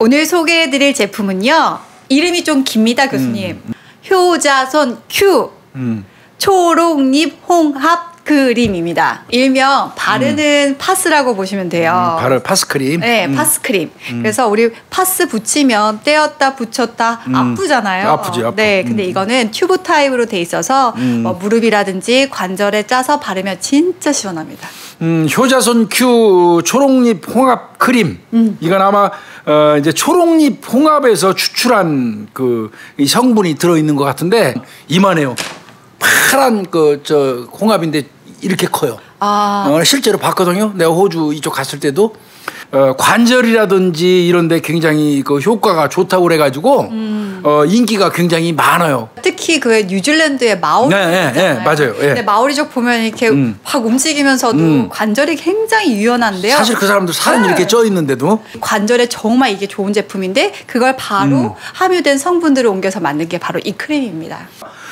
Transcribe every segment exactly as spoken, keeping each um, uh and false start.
오늘 소개해드릴 제품은요. 이름이 좀 깁니다, 교수님. 음. 효자손 Q 음. 초록잎 홍합 크림입니다. 일명 바르는 음. 파스라고 보시면 돼요. 음, 바르 파스크림. 네, 음. 파스크림. 음. 그래서 우리 파스 붙이면 떼었다 붙였다 음. 아프잖아요. 아프지, 아프. 네, 근데 음. 이거는 튜브 타입으로 돼 있어서 음. 뭐 무릎이라든지 관절에 짜서 바르면 진짜 시원합니다. 음, 효자손 Q 초록잎 홍합 크림. 음. 이건 아마 어, 이제 초록잎 홍합에서 추출한 그 이 성분이 들어 있는 것 같은데 이만해요. 파란 그 저 홍합인데 이렇게 커요. 아. 어, 실제로 봤거든요. 내가 호주 이쪽 갔을 때도 어, 관절이라든지 이런데 굉장히 그 효과가 좋다고 그래가지고 음. 어, 인기가 굉장히 많아요. 특히 그 뉴질랜드의 마오리. 네, 네, 네, 맞아요. 네. 근데 마오리족 보면 이렇게 음. 확 움직이면서도 음. 관절이 굉장히 유연한데요. 사실 그 사람들 살은 네. 이렇게 쪄 있는데도 관절에 정말 이게 좋은 제품인데 그걸 바로 음. 함유된 성분들을 옮겨서 만든 게 바로 이 크림입니다.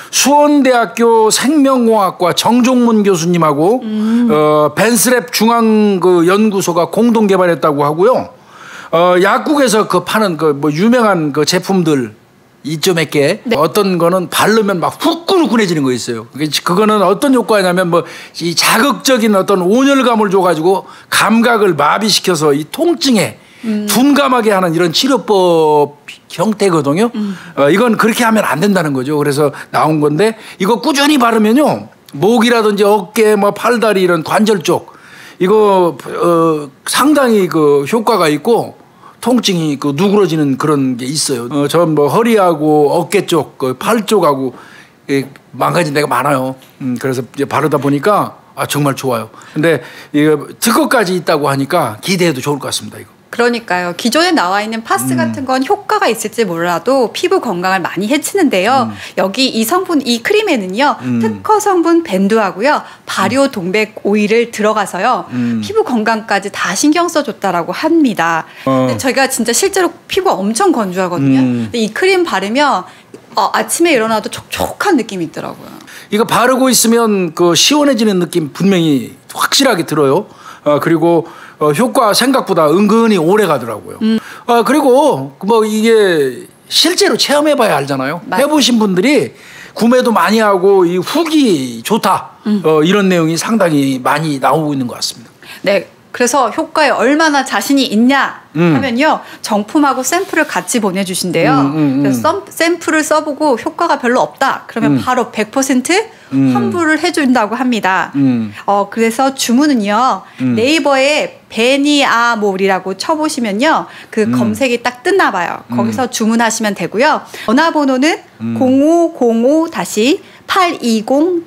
수원대학교 생명공학과 정종문 교수님하고 음. 어, 벤스랩 중앙 그 연구소가 공동 개발했다고 하고요. 어, 약국에서 그 파는 그 뭐 유명한 그 제품들 이점 몇 개 네. 어떤 거는 바르면 막 후끈후끈해지는 거 있어요. 그거는 어떤 효과냐면 뭐 이 자극적인 어떤 온열감을 줘가지고 감각을 마비시켜서 이 통증에 음. 둔감하게 하는 이런 치료법 형태거든요. 음. 어, 이건 그렇게 하면 안 된다는 거죠. 그래서 나온 건데 이거 꾸준히 바르면요. 목이라든지 어깨, 뭐 팔다리 이런 관절 쪽 이거 어, 상당히 그 효과가 있고 통증이 그 누그러지는 그런 게 있어요. 어, 전 뭐 허리하고 어깨 쪽, 그 팔 쪽하고 예, 망가진 데가 많아요. 음, 그래서 이제 바르다 보니까 아, 정말 좋아요. 근데 이거 특허까지 있다고 하니까 기대해도 좋을 것 같습니다. 이거. 그러니까요. 기존에 나와 있는 파스 음. 같은 건 효과가 있을지 몰라도 피부 건강을 많이 해치는데요. 음. 여기 이 성분, 이 크림에는요. 음. 특허 성분 밴드하고요. 발효 동백 오일을 들어가서요. 음. 피부 건강까지 다 신경 써줬다라고 합니다. 어. 근데 저희가 진짜 실제로 피부가 엄청 건조하거든요. 음. 근데 이 크림 바르면 어, 아침에 일어나도 촉촉한 느낌이 있더라고요. 이거 바르고 있으면 그 시원해지는 느낌 분명히 확실하게 들어요. 어, 그리고 어, 효과 생각보다 은근히 오래 가더라고요. 음. 어, 그리고 뭐 이게 실제로 체험해봐야 알잖아요. 맞... 해보신 분들이 구매도 많이 하고 이 후기 좋다. 음. 어, 이런 내용이 상당히 많이 나오고 있는 것 같습니다. 네. 그래서 효과에 얼마나 자신이 있냐 음. 하면요. 정품하고 샘플을 같이 보내주신대요. 음, 음, 음. 그래서 샘플을 써보고 효과가 별로 없다. 그러면 음. 바로 백 퍼센트 음. 환불을 해준다고 합니다. 음. 어, 그래서 주문은요. 음. 네이버에 베니아몰이라고 쳐보시면요. 그 음. 검색이 딱 뜨나 봐요. 음. 거기서 주문하시면 되고요. 전화번호는 음. 공오공오 팔이공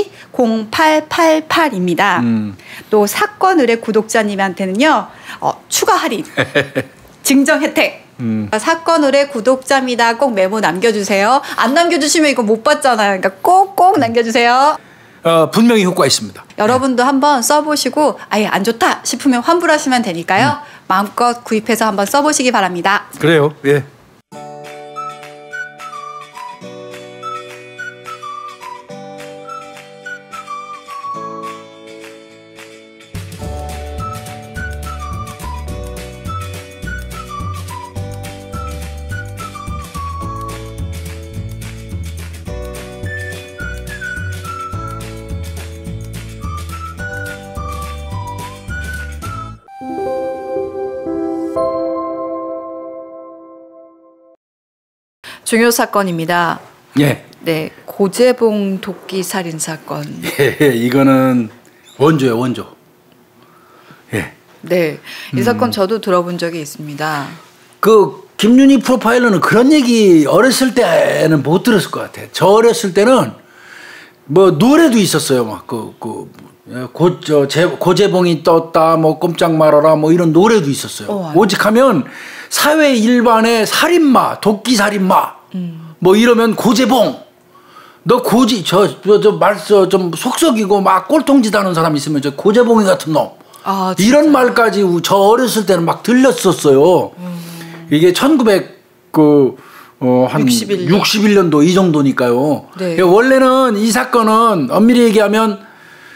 공팔팔팔입니다. 음. 또 사건 의뢰 구독자님한테는요. 어, 추가 할인, 증정 혜택. 음. 사건 의뢰 구독자입니다. 꼭 메모 남겨주세요. 안 남겨주시면 이거 못 받잖아요. 그러니까 꼭꼭 남겨주세요. 어, 분명히 효과 있습니다. 여러분도 네. 한번 써보시고 아예 안 좋다 싶으면 환불하시면 되니까요. 음. 마음껏 구입해서 한번 써보시기 바랍니다. 그래요. 예. 중요 사건입니다. 예. 네, 고재봉 도끼 살인 사건. 예, 이거는 원조예요, 원조. 예. 네, 이 음. 사건 저도 들어본 적이 있습니다. 그 김윤희 프로파일러는 그런 얘기 어렸을 때는 못 들었을 것 같아. 저 어렸을 때는 뭐 노래도 있었어요, 막 그 그 고 저 고재봉이 떴다, 뭐 꼼짝 말아라, 뭐 이런 노래도 있었어요. 어, 오직하면 사회 일반의 살인마, 도끼 살인마, 음. 뭐 이러면 고재봉, 너 고지 저저말저 좀 속썩이고 막 꼴통짓하는 사람 있으면 저 고재봉이 같은 놈, 아, 이런 말까지 저 어렸을 때는 막 들렸었어요. 음. 이게 천구백 그 어, 한 육십일 년. 육십일 년도 이 정도니까요. 네. 원래는 이 사건은 엄밀히 얘기하면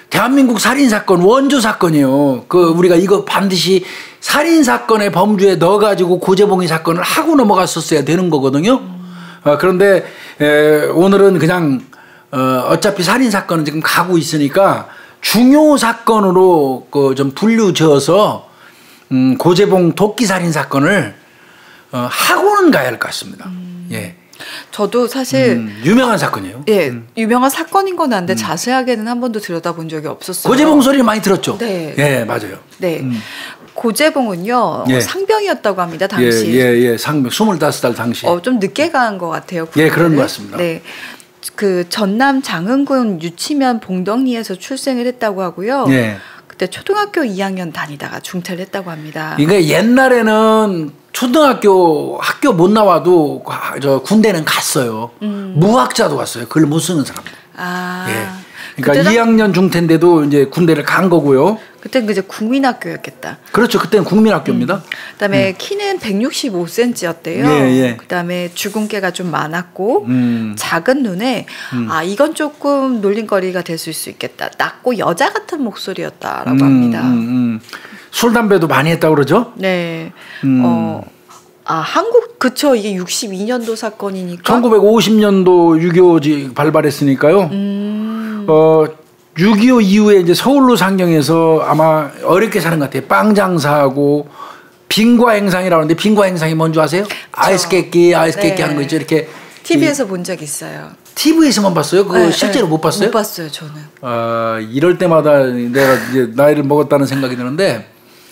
대한민국 살인 사건 원조 사건이에요. 그 우리가 이거 반드시 살인 사건의 범주에 넣어가지고 고재봉이 사건을 하고 넘어갔었어야 되는 거거든요. 어, 그런데 에, 오늘은 그냥 어, 어차피 살인 사건은 지금 가고 있으니까 중요 사건으로 그 좀 분류지어서 음, 고재봉 도끼 살인 사건을 어, 하고는 가야 할 것 같습니다. 음. 예. 저도 사실 음, 유명한 사건이에요. 예, 음. 유명한 사건인 건 아는데 음. 자세하게는 한 번도 들여다본 적이 없었어요. 고재봉 소리를 많이 들었죠. 네, 예, 맞아요. 네, 음. 고재봉은요 예. 상병이었다고 합니다 당시. 예, 예, 예, 상병 스물다섯 살 당시. 어, 좀 늦게 간 것 같아요. 예, 그런 것 같습니다. 네, 그 전남 장흥군 유치면 봉덕리에서 출생을 했다고 하고요. 예. 그때 초등학교 이 학년 다니다가 중퇴를 했다고 합니다. 그러니까 옛날에는 초등학교 학교 못 나와도 저 군대는 갔어요. 음. 무학자도 갔어요. 글 못 쓰는 사람. 아. 예. 그러니까 이 학년 중퇴인데도 이제 군대를 간 거고요. 그때 이제 국민학교였겠다. 그렇죠. 그때는 국민학교입니다. 음. 그다음에 음. 키는 백육십오 센티미터였대요. 예, 예. 그다음에 주근깨가 좀 많았고 음. 작은 눈에 음. 아 이건 조금 놀림거리가 됐을 수 있겠다. 낮고 여자 같은 목소리였다라고 음, 합니다. 음, 음. 술 담배도 많이 했다고 그러죠? 네. 음. 어. 아 한국 그쵸 이게 육십이 년도 사건이니까. 천구백오십 년도 유교 발발했으니까요. 음. 어. 육이오 이후에 이제 서울로 상경해서 아마 어렵게 사는 것 같아요. 빵 장사하고 빙과 행상이라고 하는데 빙과 행상이 뭔지 아세요? 저, 아이스 깨끼, 아이스 깨끼 네. 하는 거 있죠. 이렇게 티비에서 본 적 있어요. 티비에서만 봤어요? 그거 네, 실제로 네. 못 봤어요? 못 봤어요, 저는. 아, 이럴 때마다 내가 이제 나이를 먹었다는 생각이 드는데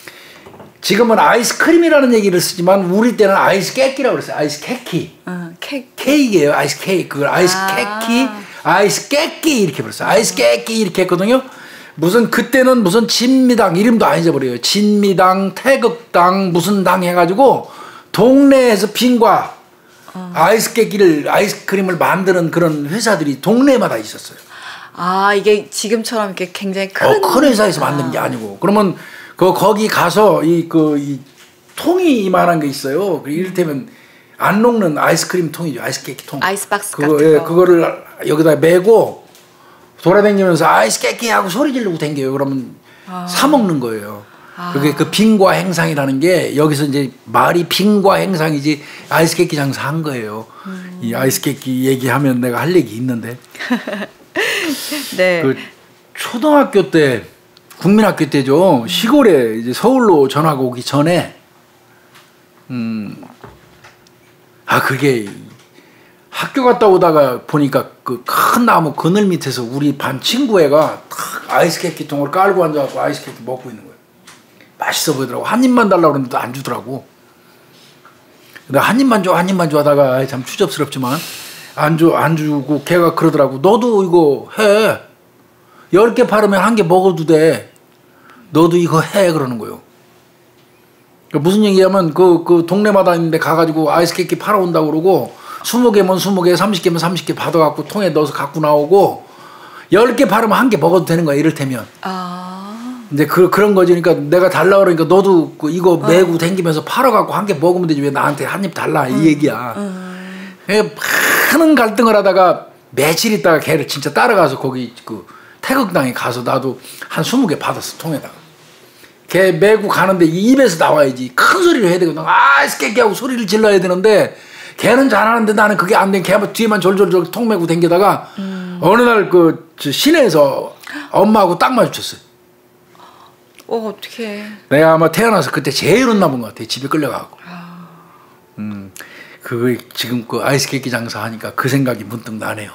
지금은 아이스크림이라는 얘기를 쓰지만 우리 때는 아이스 깨끼라고 그랬어요. 아이스 케이키. 어, 케이크. 케이크예요. 아이스 케이크. 그걸 아이스 아. 케이키. 아이스 깨끼 이렇게 불렀어요. 아이스 깨끼 이렇게 했거든요. 무슨 그때는 무슨 진미당 이름도 안 잊어버려요. 진미당, 태극당 무슨 당 해가지고 동네에서 빙과 어. 아이스 깨끼를 아이스크림을 만드는 그런 회사들이 동네마다 있었어요. 아 이게 지금처럼 이렇게 굉장히 큰, 어, 큰 회사에서 만든 게 아니고 그러면 그 거기 가서 이 그 이 통이 이만한 게 있어요. 이를테면 안 녹는 아이스크림 통이죠. 아이스 깨끼 통. 아이스박스 그거, 같은 거. 예, 그거를 여기다 메고 돌아다니면서 아이스 깨끼 하고 소리 지르고 댕겨요. 그러면 아. 사 먹는 거예요. 아. 그게 그 빙과 행상이라는 게 여기서 이제 말이 빙과 행상이지 아이스 깨끼 장사한 거예요. 음. 이 아이스 깨끼 얘기하면 내가 할 얘기 있는데. 네. 그 초등학교 때 국민학교 때죠. 음. 시골에 이제 서울로 전화가 오기 전에 음. 아 그게 학교 갔다 오다가 보니까 그 큰 나무 그늘 밑에서 우리 반 친구 애가 탁 아이스 깨끼 통을 깔고 앉아갖고 아이스 깨끼 먹고 있는 거예요. 맛있어 보이더라고. 한 입만 달라고 그러는데 안 주더라고. 근데 한 입만 줘, 한 입만 줘 하다가 참 추접스럽지만 안 줘, 안 주고 걔가 그러더라고. 너도 이거 해. 열 개 팔으면 한 개 먹어도 돼. 너도 이거 해 그러는 거예요. 무슨 얘기냐면 그, 그 동네마다 있는데 가가지고 아이스 깨끼 팔아온다고 그러고 스무 개면 스무 개, 삼십 개면 삼십 개 받아갖고 통에 넣어서 갖고 나오고 열 개 팔으면 한 개 먹어도 되는 거야 이를테면. 아. 근데 그, 그런 거지. 그러니까 내가 달라 그러니까 너도 그 이거 메고 어. 댕기면서 팔아갖고 한 개 먹으면 되지 왜 나한테 한 입 달라 이 음. 얘기야. 음. 많은 갈등을 하다가 며칠 있다가 걔를 진짜 따라가서 거기 그 태극당에 가서 나도 한 스무 개 받았어 통에다가. 걔 메고 가는데 입에서 나와야지 큰 소리를 해야 되거든. 아이스 깨끼 하고 소리를 질러야 되는데 걔는 잘하는데 나는 그게 안 돼. 걔 뒤에만 졸졸졸 통 메고 댕기다가 음. 어느 날 그 시내에서 엄마하고 딱 마주쳤어요. 어 어떡해. 내가 아마 태어나서 그때 제일 혼나 본 것 같아. 집에 끌려가고. 아. 음, 그 지금 그 아이스 깨끼 장사 하니까 그 생각이 문득 나네요.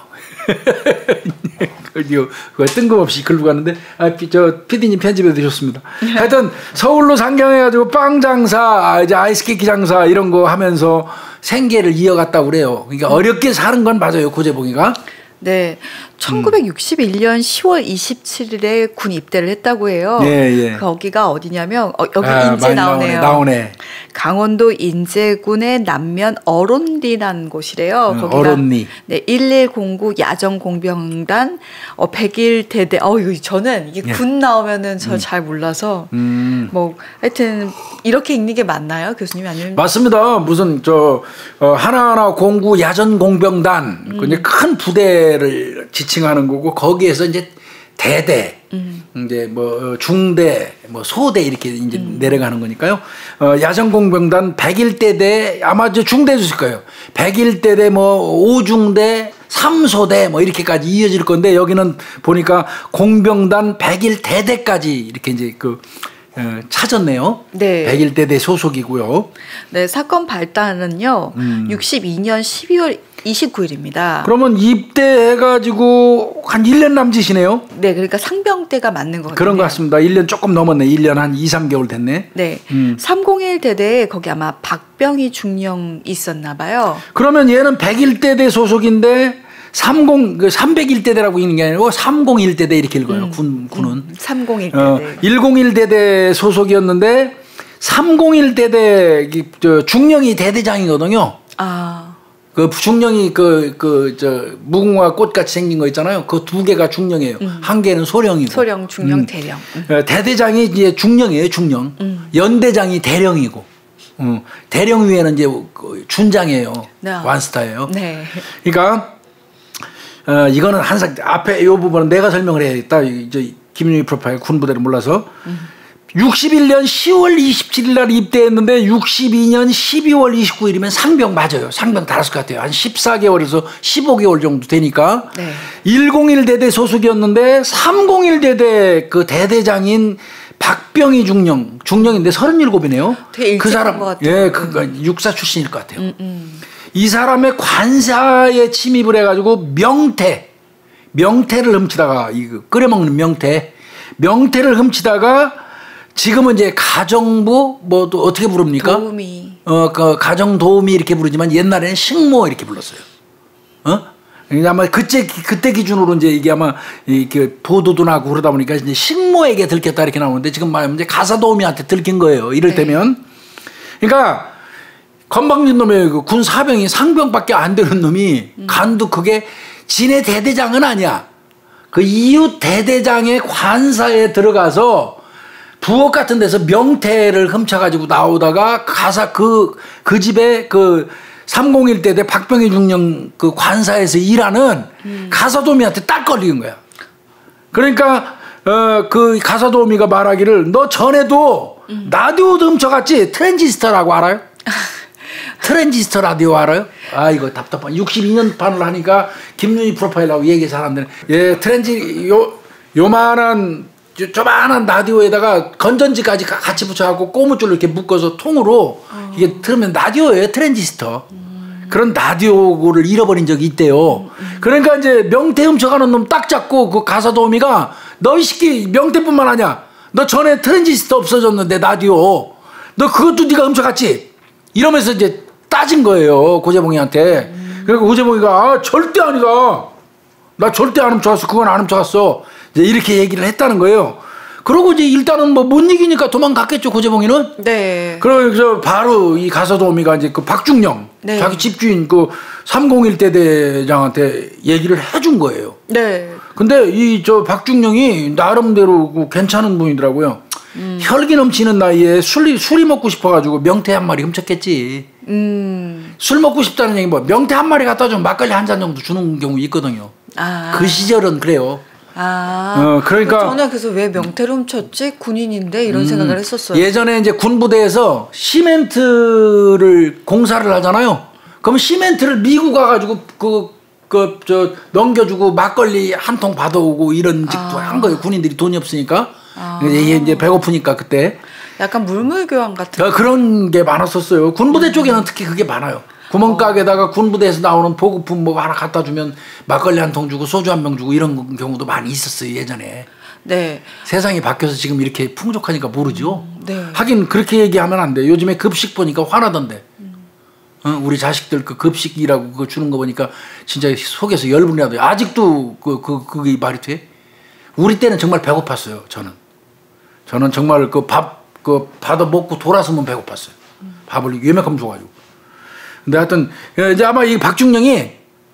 그 뜬금없이 글로 가는데 아, 저 피디님 편집해 주셨습니다. 하여튼 서울로 상경해가지고 빵 장사, 이제 아이스 깨끼 장사 이런 거 하면서 생계를 이어갔다고 그래요. 그러니까 음. 어렵게 사는 건 맞아요, 고재봉이가. 네, 천구백육십일 년 시월 이십칠일에 군 입대를 했다고 해요. 예, 예. 거기가 어디냐면 어, 여기 아, 인제 나오네요. 나오네. 강원도 인제군의 남면 어론리라는 곳이래요. 음, 거기가 어론리. 네, 일일공구 야전공병단 어, 백일 대대. 어, 이거 저는 이게 예. 군 나오면은 저 잘 음. 몰라서 음. 뭐 하여튼 이렇게 읽는 게 맞나요, 교수님? 아니면 맞습니다. 무슨 저 어, 하나하나 공구 야전공병단 음. 그 이제 큰 부대를 지칭하는 거고 거기에서 이제 대대, 음. 이제 뭐 중대, 뭐 소대 이렇게 이제 음. 내려가는 거니까요. 어, 야전공병단 백일 대대 아마 이제 중대였을 거예요. 백일 대대 뭐 오중대, 삼소대 뭐 이렇게까지 이어질 건데 여기는 보니까 공병단 백일 대대까지 이렇게 이제 그 어, 찾았네요. 네. 백일 대대 소속이고요. 네, 사건 발단은요. 음. 육십이 년 십이월 이십구일입니다. 그러면 입대해가지고 한 일 년 남짓이네요. 네, 그러니까 상병 때가 맞는 것 같아요. 그런 것 같습니다. 일 년 조금 넘었네. 일 년 한 이, 삼 개월 됐네. 네. 음. 삼공일 대대에 거기 아마 박병희 중령이 있었나 봐요. 그러면 얘는 백일 대대 소속인데 삼십, 그 삼백일 대대라고 있는 게 아니고 삼공일 대대 이렇게 읽어요. 음. 군, 군은. 음. 삼공일 대대. 어, 일공일 대대 소속이었는데 삼공일 대대 저 중령이 대대장이거든요. 아. 그 중령이 그 그 저 무궁화 꽃같이 생긴 거 있잖아요. 그 두 개가 중령이에요. 음. 한 개는 소령이고. 소령, 중령, 음. 대령. 음. 대대장이 이제 중령이에요. 중령. 음. 연대장이 대령이고. 음. 대령 위에는 이제 준장이에요. 네. 완스타예요. 네. 그러니까 어, 이거는 항상 앞에 이 부분은 내가 설명을 해야겠다. 이제 김윤희 프로파일 군부대를 몰라서. 음. 육십일 년 시월 이십칠일 날 입대했는데 육십이 년 십이월 이십구일이면 상병 맞아요. 상병 달았을 것 같아요. 한 십사 개월에서 십오 개월 정도 되니까. 네. 일공일 대대 소속이었는데 삼공일 대대 그 대대장인 박병희 중령, 중령인데 서른일곱이네요. 되게 그 사람, 것 같아요. 예, 그 육사 출신일 것 같아요. 음, 음. 이 사람의 관사에 침입을 해가지고 명태, 명태를 훔치다가 이거 끓여먹는 명태, 명태를 훔치다가 지금은 이제 가정부 뭐 또 어떻게 부릅니까? 도우미. 어, 그 가정 도우미 이렇게 부르지만 옛날에는 식모 이렇게 불렀어요. 어? 아마 그때 그때 기준으로 이제 이게 아마 이렇게 보도도 나고 그러다 보니까 이제 식모에게 들켰다 이렇게 나오는데 지금 말하면 이제 가사 도우미한테 들킨 거예요. 이럴 네. 때면. 그러니까 건방진 놈의 그 군 사병이 상병밖에 안 되는 놈이 음. 간도 그게 진의 대대장은 아니야. 그 이웃 대대장의 관사에 들어가서 부엌 같은 데서 명태를 훔쳐가지고 나오다가 가사 그, 그 집에 그 삼공일 대대 박병희 중령 그 관사에서 일하는 음. 가사도우미한테 딱 걸리는 거야. 그러니까, 어, 그 가사도우미가 말하기를 너 전에도 음. 라디오도 훔쳐갔지? 트랜지스터라고 알아요? 트랜지스터 라디오 알아요? 아, 이거 답답한. 육십이 년 판을 하니까 김윤희 프로파일하고 얘기 잘 안 되네. 예, 트랜지, 요, 요만한 조만한 라디오에다가 건전지까지 같이 붙여갖고 고무줄로 이렇게 묶어서 통으로 어. 이게 들으면 라디오예요. 트랜지스터. 음. 그런 라디오를 잃어버린 적이 있대요. 음, 음. 그러니까 이제 명태 훔쳐가는 놈 딱 잡고 그 가사도우미가 너 이 새끼 명태뿐만 아니야. 너 전에 트랜지스터 없어졌는데 라디오. 너 그것도 네가 훔쳐갔지. 이러면서 이제 따진 거예요. 고재봉이한테. 음. 그러니까 고재봉이가 아, 절대 아니다. 나 절대 안 훔쳐갔어. 그건 안 훔쳐갔어. 이제 이렇게 얘기를 했다는 거예요. 그러고 이제 일단은 뭐 못 이기니까 도망갔겠죠, 고재봉이는? 네. 그래서 바로 이 가사도우미가 이제 그 박중령, 네. 자기 집주인 그 삼공일 대대장한테 얘기를 해준 거예요. 네. 근데 이 저 박중령이 나름대로 괜찮은 분이더라고요. 음. 혈기 넘치는 나이에 술이, 술이 먹고 싶어가지고 명태 한 마리 훔쳤겠지. 음. 술 먹고 싶다는 얘기 뭐 명태 한 마리 갖다 주면 막걸리 한 잔 정도 주는 경우 있거든요. 아. 그 시절은 그래요. 아, 어, 그러니까 저는 그래서 왜 명태를 훔쳤지? 군인인데 이런 음, 생각을 했었어요. 예전에 이제 군부대에서 시멘트를 공사를 하잖아요. 그러면 시멘트를 미국 가가지고 그, 그, 저, 넘겨주고 막걸리 한 통 받아오고 이런 직도 아. 한 거예요. 군인들이 돈이 없으니까. 아. 이게 이제 배고프니까 그때. 약간 물물교환 같은. 어, 그런 게 많았었어요. 군부대 음. 쪽에는 특히 그게 많아요. 구멍가게에다가 어. 군부대에서 나오는 보급품 뭐 하나 갖다 주면 막걸리 한 통 주고 소주 한 병 주고 이런 경우도 많이 있었어요, 예전에. 네. 세상이 바뀌어서 지금 이렇게 풍족하니까 모르죠. 음, 네. 하긴 그렇게 얘기하면 안 돼. 요즘에 급식 보니까 화나던데. 음. 어? 우리 자식들 그 급식이라고 그거 주는 거 보니까 진짜 속에서 열분이 나도 아직도 그, 그, 그게 말이 돼? 우리 때는 정말 배고팠어요, 저는. 저는 정말 그 밥, 그 받아 먹고 돌아서면 배고팠어요. 음. 밥을 예매하면 줘가지고. 근데 하여튼, 이제 아마 이 박중령이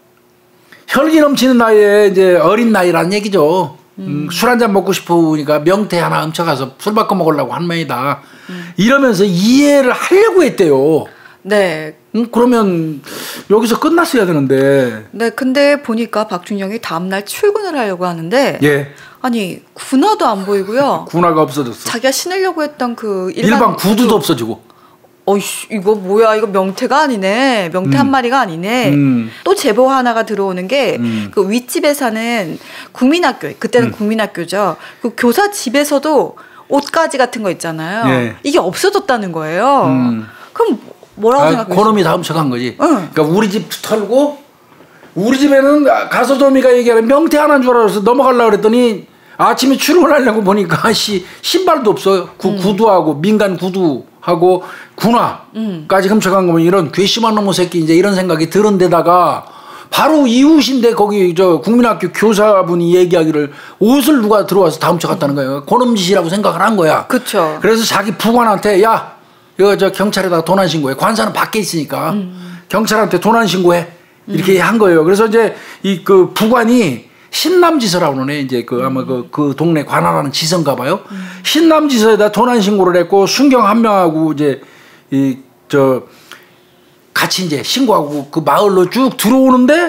혈기 넘치는 나이에 이제 어린 나이라는 얘기죠. 음. 음, 술 한잔 먹고 싶으니까 명태 하나 훔쳐가서 술 바꿔 먹으려고 한 모양이다. 음. 이러면서 이해를 하려고 했대요. 네. 음, 그러면 여기서 끝났어야 되는데. 네, 근데 보니까 박중령이 다음날 출근을 하려고 하는데. 예. 아니 군화도 안 보이고요. 군화가 없어졌어. 자기가 신으려고 했던 그 일반, 일반 구두도 그, 없어지고. 어이씨 이거 뭐야 이거 명태가 아니네. 명태 음. 한 마리가 아니네. 음. 또 제보 하나가 들어오는 게 그 음. 윗집에 사는 국민학교 그때는 음. 국민학교죠. 그 교사 집에서도 옷가지 같은 거 있잖아요. 네. 이게 없어졌다는 거예요. 음. 그럼 뭐라고 아, 생각하세요? 그놈이 다 훔쳐간 거지. 응. 그러니까 우리 집 털고 우리 집에는 가서도미가 얘기하는 명태 하나인 줄 알아서 넘어가려고 그랬더니 아침에 출근하려고 보니까 씨 신발도 없어요. 구, 음. 구두하고 민간 구두하고 군화까지 음. 훔쳐간 거면 이런 괘씸한 놈의 새끼 이제 이런 생각이 들은 데다가 바로 이웃인데 거기 저 국민학교 교사분이 얘기하기를 옷을 누가 들어와서 다 훔쳐갔다는 거예요. 고놈짓이라고 생각을 한 거야. 그렇죠. 그래서 자기 부관한테 야 이거 저 경찰에다가 도난 신고해. 관사는 밖에 있으니까 음. 경찰한테 도난 신고해. 이렇게 음. 한 거예요. 그래서 이제 이 그 부관이 신남지서라고 그러네. 이제 그 아마 그, 그 동네 관할하는 지서인가 봐요. 음. 신남지서에다 도난 신고를 했고 순경 한 명하고 이제 이 저 같이 이제 신고하고 그 마을로 쭉 들어오는데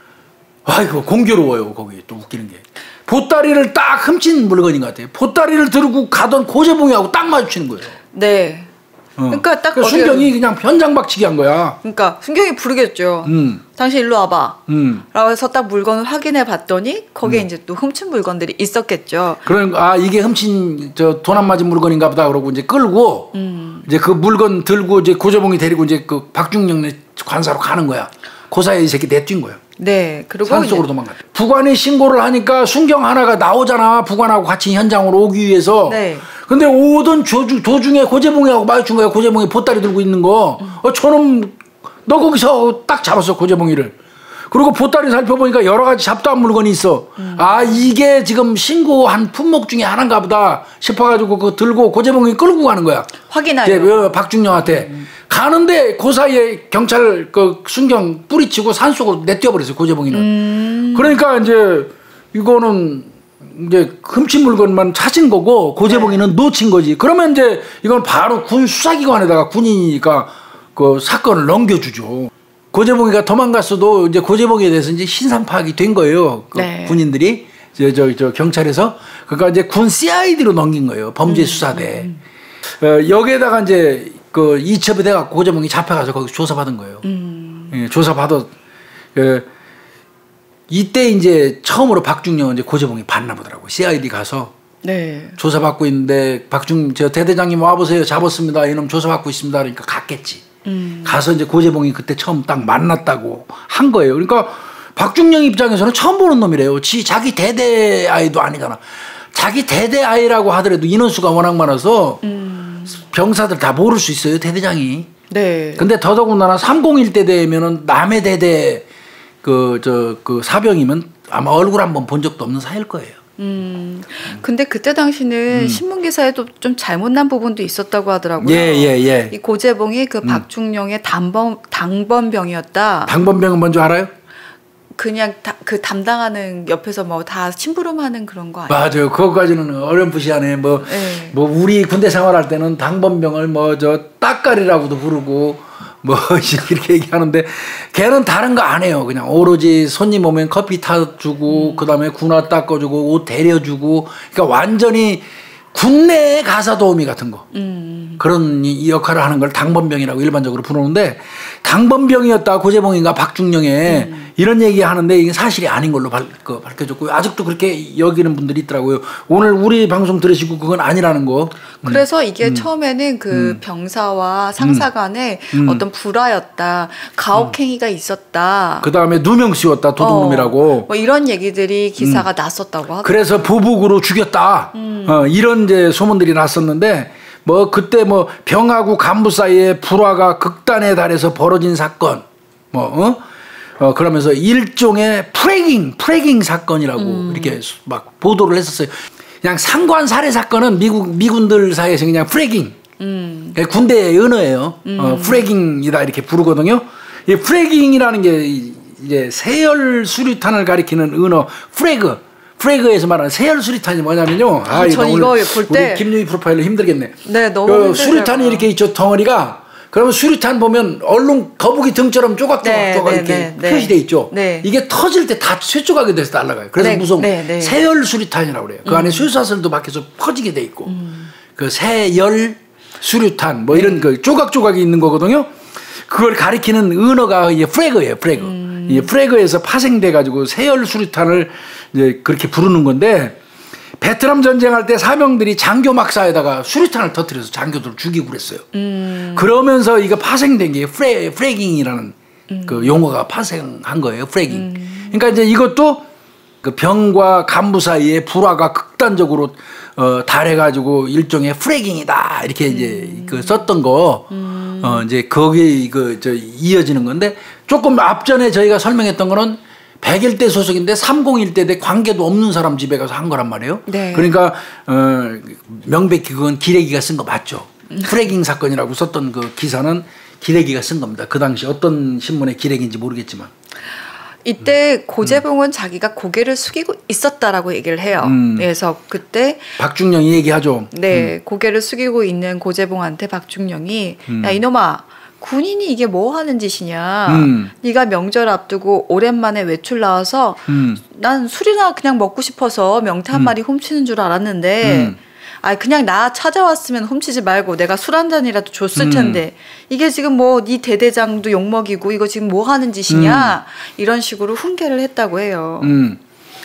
아이고 공교로워요. 거기 또 웃기는 게 보따리를 딱 훔친 물건인 것 같아요. 보따리를 들고 가던 고재봉이하고 딱 마주치는 거예요. 네. 어. 그러니까 딱 그러니까 순경이 그냥 현장 박치기 한 거야. 그러니까 순경이 부르겠죠. 음. 당신 일로 와봐. 음. 라고 해서 딱 물건을 확인해 봤더니 거기에 음. 이제 또 훔친 물건들이 있었겠죠. 그러니까 아 이게 훔친 저 돈 안 맞은 물건인가 보다 그러고 이제 끌고 음. 이제 그 물건 들고 이제 고재봉이 데리고 이제 그 박중영 관사로 가는 거야. 고사에 이 새끼 내뛴 거예요. 네, 그리고 산속으로 도망갔다. 부관이 신고를 하니까 순경 하나가 나오잖아. 부관하고 같이 현장으로 오기 위해서. 네. 근데 오던 도중, 도중에 고재봉이하고 마주친 거야. 고재봉이 보따리 들고 있는 거. 음. 어, 저놈 너 거기서 딱 잡았어 고재봉이를. 그리고 보따리 살펴보니까 여러 가지 잡다한 물건이 있어. 음. 아 이게 지금 신고한 품목 중에 하나인가 보다 싶어가지고 그거 들고 고재봉이 끌고 가는 거야. 확인하려. 박중영한테. 음. 가는데 그 사이에 경찰 그 순경 뿌리치고 산속으로 내뛰어버렸어요 고재봉이는. 음. 그러니까 이제 이거는 이제 훔친 물건만 찾은 거고 고재봉이는 네. 놓친 거지. 그러면 이제 이건 바로 군 수사기관에다가 군인이니까 그 사건을 넘겨주죠. 고재봉이가 도망갔어도 이제 고재봉에 대해서 이제 신상 파악이 된 거예요. 그 네. 군인들이 저, 저, 저 경찰에서 그러니까 이제 군 씨아이디로 넘긴 거예요. 범죄수사대. 음. 어, 여기에다가 이제 그 이첩이 돼갖고 고재봉이 잡혀가서 거기 조사받은 거예요. 음. 예, 조사받아. 그 이때 이제 처음으로 박중영은 이제 고재봉이 봤나 보더라고. 씨아이디 가서 네. 조사받고 있는데 박중 저 대대장님 와보세요. 잡았습니다. 이놈 조사받고 있습니다. 그러니까 갔겠지. 음. 가서 이제 고재봉이 그때 처음 딱 만났다고 한 거예요. 그러니까 박중영 입장에서는 처음 보는 놈이래요. 지 자기 대대 아이도 아니잖아. 자기 대대 아이라고 하더라도 인원수가 워낙 많아서 음. 병사들 다 모를 수 있어요. 대대장이. 네. 근데 더더군다나 삼공일 대대면은 남의 대대 그 저 그 사병이면 아마 얼굴 한번 본 적도 없는 사이일 거예요. 음. 근데 그때 당시는 음. 신문 기사에도 좀 잘못난 부분도 있었다고 하더라고요. 예, 예, 예. 이 고재봉이 그 음. 박중영의 당번 당번병이었다. 당번병은 뭔지 알아요? 그냥 다, 그 담당하는 옆에서 뭐 다 심부름하는 그런 거 아니에요? 맞아요. 그거까지는 어렴풋이하네. 뭐, 네. 뭐 우리 군대 생활할 때는 당번병을 뭐 저 따까리라고도 부르고 뭐 이렇게 얘기하는데 걔는 다른 거 안 해요. 그냥 오로지 손님 오면 커피 타주고 음. 그다음에 군화 닦아주고 옷 데려주고 그러니까 완전히 군내의 가사 도우미 같은 거 음. 그런 이 역할을 하는 걸 당번병이라고 일반적으로 부르는데 당번병이었다 고재봉인가 박중영에 음. 이런 얘기하는데 이게 사실이 아닌 걸로 발, 그, 밝혀졌고요. 아직도 그렇게 여기는 분들이 있더라고요. 오늘 우리 방송 들으시고 그건 아니라는 거. 그래서 음. 이게 음. 처음에는 그 음. 병사와 상사 간에 음. 어떤 불화였다. 가혹행위가 있었다. 그 다음에 누명 씌웠다. 도둑놈이라고. 어, 뭐 이런 얘기들이 기사가 음. 났었다고 하더라고요. 그래서 보복으로 죽였다. 음. 어, 이런 이제 소문들이 났었는데 뭐 그때 뭐 병하고 간부 사이에 불화가 극단에 달해서 벌어진 사건. 뭐 어? 어, 그러면서 일종의 프레깅, 프레깅 사건이라고 음. 이렇게 막 보도를 했었어요. 그냥 상관 살해 사건은 미국, 미군들 사이에서 그냥 프레깅. 음. 군대의 언어예요. 음. 어, 프레깅이다 이렇게 부르거든요. 이 프레깅이라는 게 이제 세열 수류탄을 가리키는 언어, 프레그. 프레그에서 말하는 세열 수류탄이 뭐냐면요. 아, 아 전 이거 볼 때. 우리 김유희 프로파일러 힘들겠네. 네, 너무 그 수류탄이 이렇게 있죠. 덩어리가 그러면 수류탄 보면 얼룩 거북이 등처럼 조각조각 네, 조각 네, 이렇게 네, 네. 표시돼 있죠. 네. 이게 터질 때 다 쇠조각이 돼서 날아가요. 그래서 네, 무슨 네, 네. 세열 수류탄이라고 그래요. 그 음. 안에 쇠사슬도 박혀서 퍼지게 돼 있고 음. 그 세열 수류탄 뭐 이런 네. 그 조각조각이 있는 거거든요. 그걸 가리키는 은어가 이게 프래그예요. 프래그. 음. 이 프래그에서 파생돼 가지고 세열 수류탄을 이제 그렇게 부르는 건데. 베트남 전쟁할 때 사병들이 장교 막사에다가 수류탄을 터뜨려서 장교들을 죽이고 그랬어요. 음. 그러면서 이거 파생된 게 프레, 프래깅이라는 음. 그 용어가 파생한 거예요. 프래깅. 음. 그러니까 이제 이것도 그 병과 간부 사이에 불화가 극단적으로 어, 달해가지고 일종의 프래깅이다 이렇게 음. 이제 그 썼던 거 음. 어, 이제 거기에 그 저 이어지는 건데 조금 앞전에 저희가 설명했던 거는 백일 대 소속인데 삼공일 대 대 관계도 없는 사람 집에 가서 한 거란 말이에요. 네. 그러니까 어, 명백히 그건 기레기가 쓴 거 맞죠. 프래깅 사건이라고 썼던 그 기사는 기레기가 쓴 겁니다. 그 당시 어떤 신문의 기레기인지 모르겠지만. 이때 고재봉은 음. 자기가 고개를 숙이고 있었다라고 얘기를 해요. 음. 그래서 그때 박중령이 얘기하죠. 네, 음. 고개를 숙이고 있는 고재봉한테 박중령이 음. 야 이놈아 군인이 이게 뭐 하는 짓이냐. 음. 네가 명절 앞두고 오랜만에 외출 나와서 음. 난 술이나 그냥 먹고 싶어서 명태 한 음. 마리 훔치는 줄 알았는데 음. 아 그냥 나 찾아왔으면 훔치지 말고 내가 술 한 잔이라도 줬을 텐데 음. 이게 지금 뭐 네 대대장도 욕먹이고 이거 지금 뭐 하는 짓이냐. 음. 이런 식으로 훈계를 했다고 해요. 음.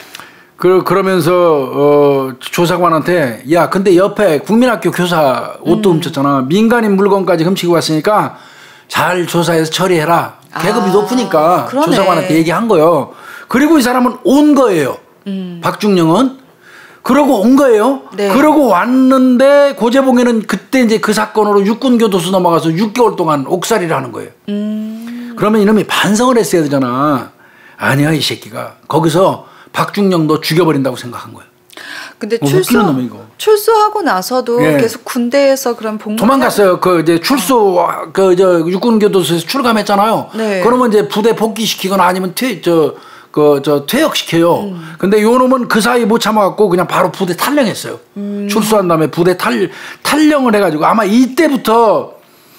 그, 그러면서 어, 조사관한테 야 근데 옆에 국민학교 교사 옷도 음. 훔쳤잖아. 민간인 물건까지 훔치고 왔으니까 잘 조사해서 처리해라. 계급이 아, 높으니까 그러네. 조사관한테 얘기한 거예요. 그리고 이 사람은 온 거예요. 음. 박중령은. 그러고 온 거예요. 네. 그러고 왔는데 고재봉에는 그때 이제 그 사건으로 육군교도소 넘어가서 육 개월 동안 옥살이를 하는 거예요. 음. 그러면 이놈이 반성을 했어야 되잖아. 아니야 이 새끼가. 거기서 박중령도 죽여버린다고 생각한 거예요. 근데 출소, 출소하고 나서도 예. 계속 군대에서 그런 복무 도망갔어요. 그 이제 출소 어. 그 저 육군교도소에서 출감했잖아요. 네. 그러면 이제 부대 복귀시키거나 아니면 퇴 저 그 저 퇴역시켜요. 음. 근데 요 놈은 그 사이 못 참아갖고 그냥 바로 부대 탈령했어요. 음. 출소한 다음에 부대 탈 탈령을 해가지고 아마 이때부터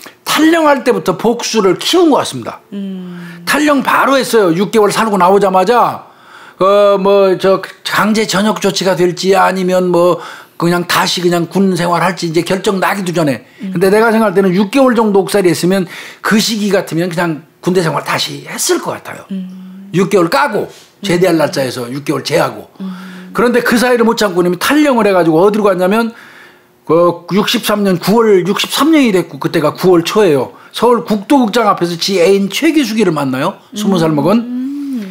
탈령할 때부터 복수를 키운 것 같습니다. 음. 탈령 바로 했어요. 육 개월 살고 나오자마자. 어, 뭐, 저, 강제 전역 조치가 될지 아니면 뭐, 그냥 다시 그냥 군 생활 할지 이제 결정 나기도 전에. 음. 근데 내가 생각할 때는 육 개월 정도 옥살이 했으면 그 시기 같으면 그냥 군대 생활 다시 했을 것 같아요. 음. 육 개월 까고, 제대할 날짜에서 육 개월 제하고. 음. 그런데 그 사이를 못 참고 이미 탈령을 해가지고 어디로 갔냐면, 그 육십삼 년 구월, 육십삼 년이 됐고, 그때가 구월 초예요. 서울 국도극장 앞에서 지 애인 최기숙이를 만나요. 스무 살 먹은.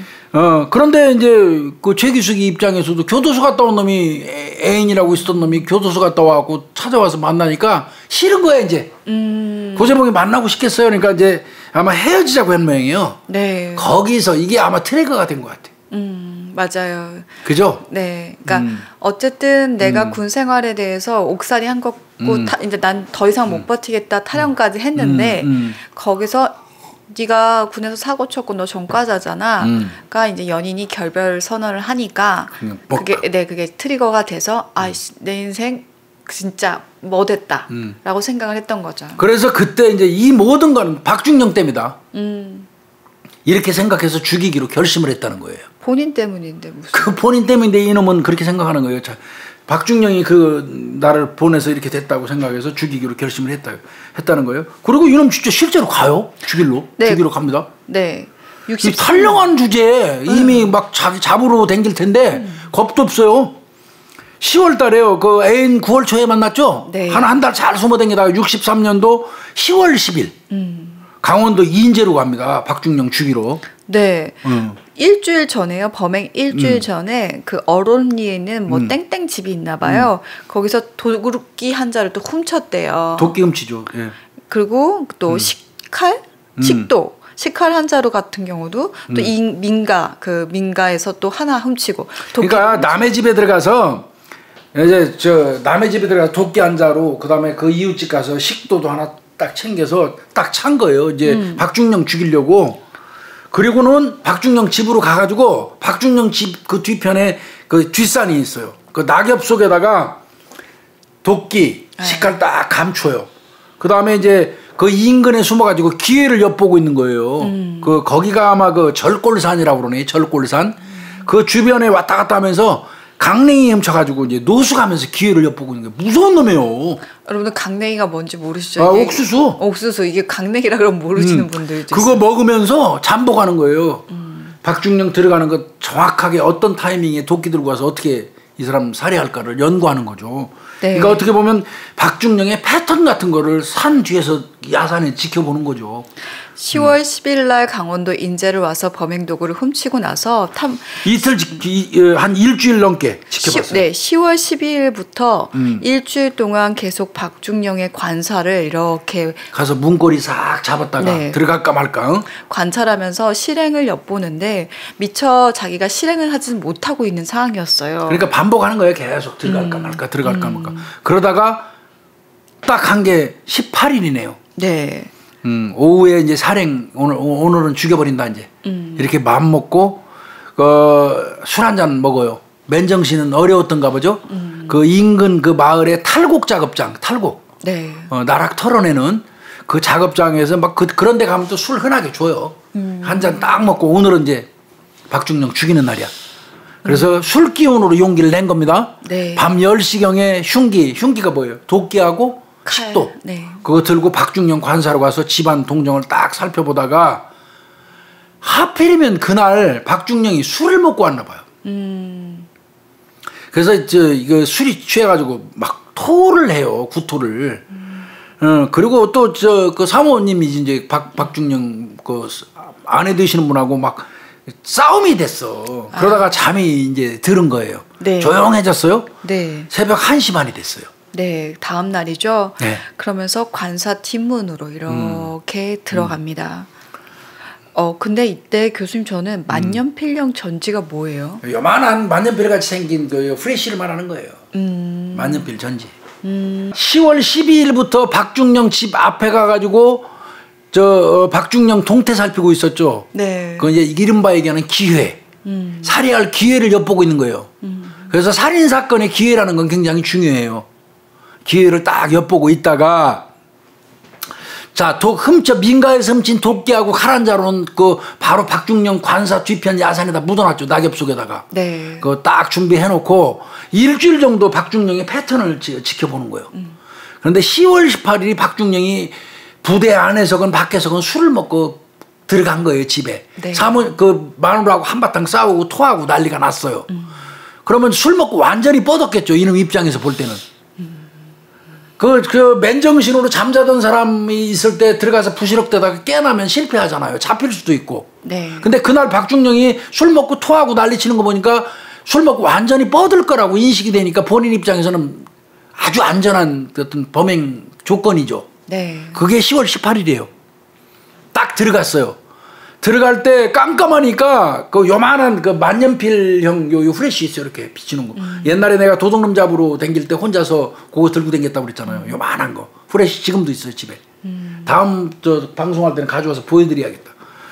어, 그런데 이제 그 최기숙이 입장에서도 교도소 갔다 온 놈이 애인이라고 있었던 놈이 교도소 갔다 와갖고 찾아와서 만나니까 싫은 거야, 이제. 음. 고재봉이 만나고 싶겠어요. 그러니까 이제 아마 헤어지자고 한 모양이에요. 네. 거기서 이게 아마 트리거가 된 것 같아요. 음, 맞아요. 그죠? 네. 그러니까 음. 어쨌든 내가 음. 군 생활에 대해서 옥살이 한 거고 음. 타, 이제 난 더 이상 못 버티겠다 탈영까지 했는데 음. 음. 거기서 네가 군에서 사고 쳤고 너 전과자잖아. 음. 그러니까 이제 연인이 결별 선언을 하니까 뭐, 그게 네 그게 트리거가 돼서 음. 아이씨 내 인생 진짜 뭐 됐다라고 음. 생각을 했던 거죠. 그래서 그때 이제 이 모든 건 박중령 때문이다. 음. 이렇게 생각해서 죽이기로 결심을 했다는 거예요. 본인 때문인데 무슨? 그 본인 때문인데 이놈은 그렇게 생각하는 거예요. 자, 박중령이 그 나를 보내서 이렇게 됐다고 생각해서 죽이기로 결심을 했다, 했다는 거예요. 그리고 이놈 진짜 실제로 가요. 죽일로. 네. 죽이러 갑니다. 네. 이 탈령한 주제에 이미 음. 막 자기 잡으러 댕길 텐데 음. 겁도 없어요. 시월 달에요. 그 애인 구월 초에 만났죠. 네. 한 한 달 잘 숨어 댕기다가 육십삼 년도 시월 십일 음. 강원도 인제로 갑니다. 박중령 죽이러. 네. 음. 일주일 전에요. 범행 일주일 음. 전에 그 어론리에 있는 뭐 음. 땡땡 집이 있나 봐요. 음. 거기서 도끼 한 자를 또 훔쳤대요. 도끼 훔치죠. 예. 그리고 또 음. 식칼? 음. 식도. 식칼 한 자루 같은 경우도 또 이 음. 민가 그 민가에서 또 하나 훔치고. 그러니까 훔치고. 남의 집에 들어가서 이제 저 남의 집에 들어가서 도끼 한 자루 그다음에 그 이웃집 가서 식도도 하나 딱 챙겨서 딱 찬 거예요. 이제 음. 박중령 죽이려고. 그리고는 박중령 집으로 가가지고 박중령 집 그 뒤편에 그 뒷산이 있어요. 그 낙엽 속에다가 도끼, 식칼 딱 감춰요. 그 다음에 이제 그 인근에 숨어가지고 기회를 엿보고 있는 거예요. 음. 그 거기가 아마 그 절골산이라고 그러네. 절골산. 음. 그 주변에 왔다 갔다 하면서 강냉이 훔쳐가지고 이제 노숙하면서 기회를 엿보고 있는 게 무서운 놈이에요. 여러분들 강냉이가 뭔지 모르시죠? 아, 옥수수. 옥수수. 이게 강냉이라 그러면 모르시는 음. 분들도 그거 있어요. 먹으면서 잠복하는 거예요. 음. 박중령 들어가는 거 정확하게 어떤 타이밍에 도끼 들고 와서 어떻게 이 사람 살해할까를 연구하는 거죠. 네. 그러니까 어떻게 보면 박중령의 패턴 같은 거를 산 뒤에서 야산에 지켜보는 거죠. 시월 십일 날 강원도 인제를 와서 범행 도구를 훔치고 나서 탐 이틀 지, 한 일주일 넘게 지켜봤어요. 시, 네, 시월 십이일부터 음. 일주일 동안 계속 박중령의 관사를 이렇게 가서 문고리 싹 잡았다가 네. 들어갈까 말까 응? 관찰하면서 실행을 엿보는데 미처 자기가 실행을 하지는 못하고 있는 상황이었어요. 그러니까 반복하는 거예요. 계속 들어갈까 음. 말까 들어갈까 음. 말까. 그러다가 딱 한 게 십팔 일이네요. 네. 음, 오후에 이제 살행 오늘 오늘은 죽여버린다 이제 음. 이렇게 마음 먹고 어, 술 한 잔 먹어요. 맨정신은 어려웠던가 보죠. 음. 그 인근 그 마을의 탈곡 작업장 탈곡 네. 어, 나락 털어내는 그 작업장에서 막 그, 그런 데 가면 또 술 흔하게 줘요. 음. 한 잔 딱 먹고 오늘은 이제 박중령 죽이는 날이야. 그래서 음. 술 기운으로 용기를 낸 겁니다. 네. 밤 열 시경에 흉기 흉기가 뭐예요? 도끼하고 식도 네. 그거 들고 박중령 관사로 가서 집안 동정을 딱 살펴보다가 하필이면 그날 박중령이 술을 먹고 왔나 봐요. 음. 그래서 저 이거 술이 취해가지고 막 토를 해요. 구토를. 음. 어, 그리고 또 저 그 사모님이 이제 박 박중령 그 아내 되시는 분하고 막 싸움이 됐어. 그러다가 아. 잠이 이제 들은 거예요. 네. 조용해졌어요. 네. 새벽 한 시 반이 됐어요. 네, 다음 날이죠. 네. 그러면서 관사 뒷문으로 이렇게 음. 들어갑니다. 어, 근데 이때 교수님 저는 만년필령 전지가 뭐예요? 요만한 만년필 같이 생긴 그 프레쉬를 말하는 거예요. 음. 만년필 전지. 음. 시월 십이일부터 박중령 집 앞에 가가지고 저 어, 박중령 동태 살피고 있었죠. 네. 그 이제 이른바 얘기하는 기회. 음. 살해할 기회를 엿보고 있는 거예요. 음. 그래서 살인 사건의 기회라는 건 굉장히 중요해요. 기회를 딱 엿보고 있다가 자, 독 훔쳐 민가에서 훔친 도끼하고 칼 한 자루는 그 바로 박중령 관사 뒤편 야산에다 묻어놨죠. 낙엽 속에다가. 네. 그거 딱 준비해놓고 일주일 정도 박중령의 패턴을 지, 지켜보는 거예요. 음. 그런데 시월 십팔일이 박중령이 부대 안에서건 밖에서건 술을 먹고 들어간 거예요. 집에. 네. 사모 그 마누라하고 한바탕 싸우고 토하고 난리가 났어요. 음. 그러면 술 먹고 완전히 뻗었겠죠. 이놈 입장에서 볼 때는. 그, 그, 맨정신으로 잠자던 사람이 있을 때 들어가서 부시럭대다가 깨나면 실패하잖아요. 잡힐 수도 있고. 네. 근데 그날 박중령이 술 먹고 토하고 난리 치는 거 보니까 술 먹고 완전히 뻗을 거라고 인식이 되니까 본인 입장에서는 아주 안전한 어떤 범행 조건이죠. 네. 그게 시월 십팔일이에요. 딱 들어갔어요. 들어갈 때 깜깜하니까 그 요만한 그 만년필형 요, 요 후레쉬 있어요. 이렇게 비치는 거. 음. 옛날에 내가 도둑놈 잡으러 다닐 때 혼자서 그거 들고 다녔다고 그랬잖아요. 음. 요만한 거. 후레쉬 지금도 있어요. 집에. 음. 다음 저 방송할 때는 가져와서 보여드려야겠다.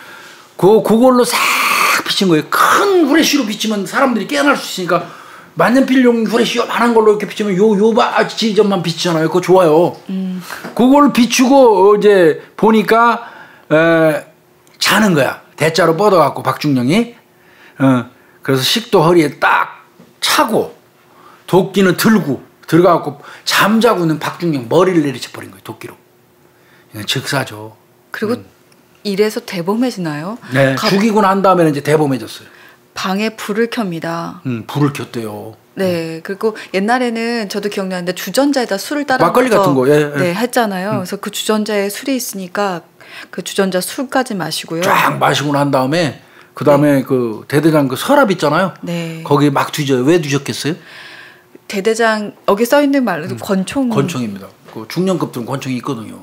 그, 그걸로 싹 비친 거예요. 큰 후레쉬로 비치면 사람들이 깨어날 수 있으니까 만년필용 후레쉬 요만한 걸로 이렇게 비치면 요, 요 지점만 비치잖아요. 그거 좋아요. 음. 그걸 비추고 이제 보니까 에, 자는 거야. 대자로 뻗어갖고 박중령이. 어, 그래서 식도 허리에 딱 차고 도끼는 들고 들어가갖고 잠자고 있는 박중령 머리를 내리쳐 버린 거예요. 도끼로. 이건 즉사죠. 그리고 음. 이래서 대범해지나요? 네. 가... 죽이고 난 다음에는 이제 대범해졌어요. 방에 불을 켭니다. 음, 불을 켰대요. 네, 그리고 옛날에는 저도 기억나는데 주전자에다 술을 따라 막걸리 같은 거, 예, 예. 네, 했잖아요. 음. 그래서 그 주전자에 술이 있으니까 그 주전자 술까지 마시고요. 쫙 마시고 난 다음에 그 다음에 네. 그 대대장 그 서랍 있잖아요. 네. 거기 막 뒤져요. 왜 뒤졌겠어요? 대대장 여기 써 있는 말로 음, 권총. 권총입니다. 그 중령급들은 권총이 있거든요.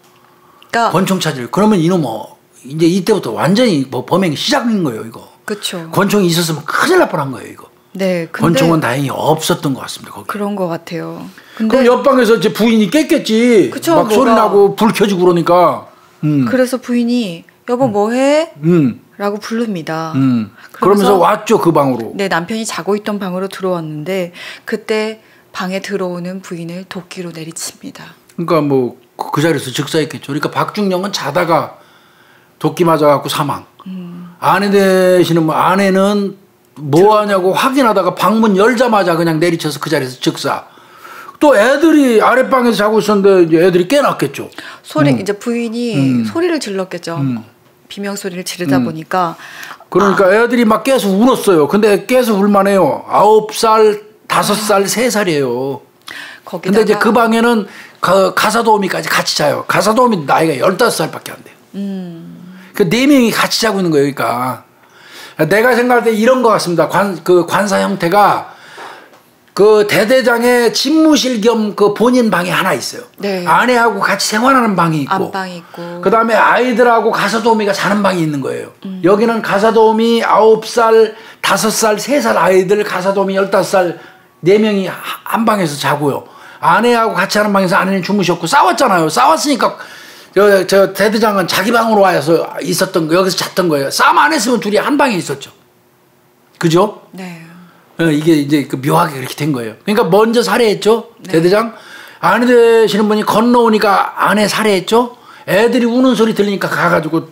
그러니까 권총 찾을. 그러면 이놈 뭐 이제 이때부터 완전히 뭐 범행이 시작인 거예요. 이거. 그렇죠. 권총이 있었으면 큰일 날 뻔한 거예요. 이거. 네. 근데 권총은 다행히 없었던 것 같습니다. 거기. 그런 것 같아요. 근데 그럼 옆방에서 이제 부인이 깼겠지. 그쵸, 막 뭐가. 소리 나고 불 켜지고 그러니까. 음. 그래서 부인이 여보 뭐해? 음. 라고 부릅니다. 음. 그러면서 왔죠 그 방으로. 네, 남편이 자고 있던 방으로 들어왔는데 그때 방에 들어오는 부인을 도끼로 내리칩니다. 그러니까 뭐 그 자리에서 즉사했겠죠. 그러니까 박중령은 자다가 도끼 맞아갖고 사망. 음. 아내 되시는 뭐 아내는 뭐 하냐고 확인하다가 방문 열자마자 그냥 내리쳐서 그 자리에서 즉사. 또 애들이 아랫방에서 자고 있었는데 이제 애들이 깨났겠죠. 소리 음. 이제 부인이 음. 소리를 질렀겠죠. 음. 비명 소리를 지르다 음. 보니까. 그러니까 아. 애들이 막 깨서 울었어요. 근데 깨서 울만해요. 아홉 살, 다섯 살, 세 살이에요. 거기다가 근데 이제 그 방에는 그 가사도우미까지 같이 자요. 가사도우미 나이가 열다섯 살밖에 안 돼요. 음. 그 네 명이 같이 자고 있는 거예요. 그러니까 내가 생각할 때 이런 것 같습니다. 관, 그 관사 형태가 그 대대장의 집무실 겸 그 본인 방이 하나 있어요. 네. 아내하고 같이 생활하는 방이 있고, 안방이 있고, 그 다음에 아이들하고 가사도우미가 자는 방이 있는 거예요. 음. 여기는 가사도우미 아홉 살, 다섯 살, 세 살 아이들, 가사도우미 열다섯 살 네 명이 한 방에서 자고요. 아내하고 같이 하는 방에서 아내는 주무셨고 싸웠잖아요. 싸웠으니까 저, 저 대대장은 자기 방으로 와서 있었던 거, 여기서 잤던 거예요. 싸움 안 했으면 둘이 한 방에 있었죠. 그죠? 네. 이게 이제 그 묘하게 그렇게 된 거예요. 그러니까 먼저 살해했죠. 네. 대대장. 아내 되시는 분이 건너오니까 아내 살해했죠. 애들이 우는 소리 들리니까 가가지고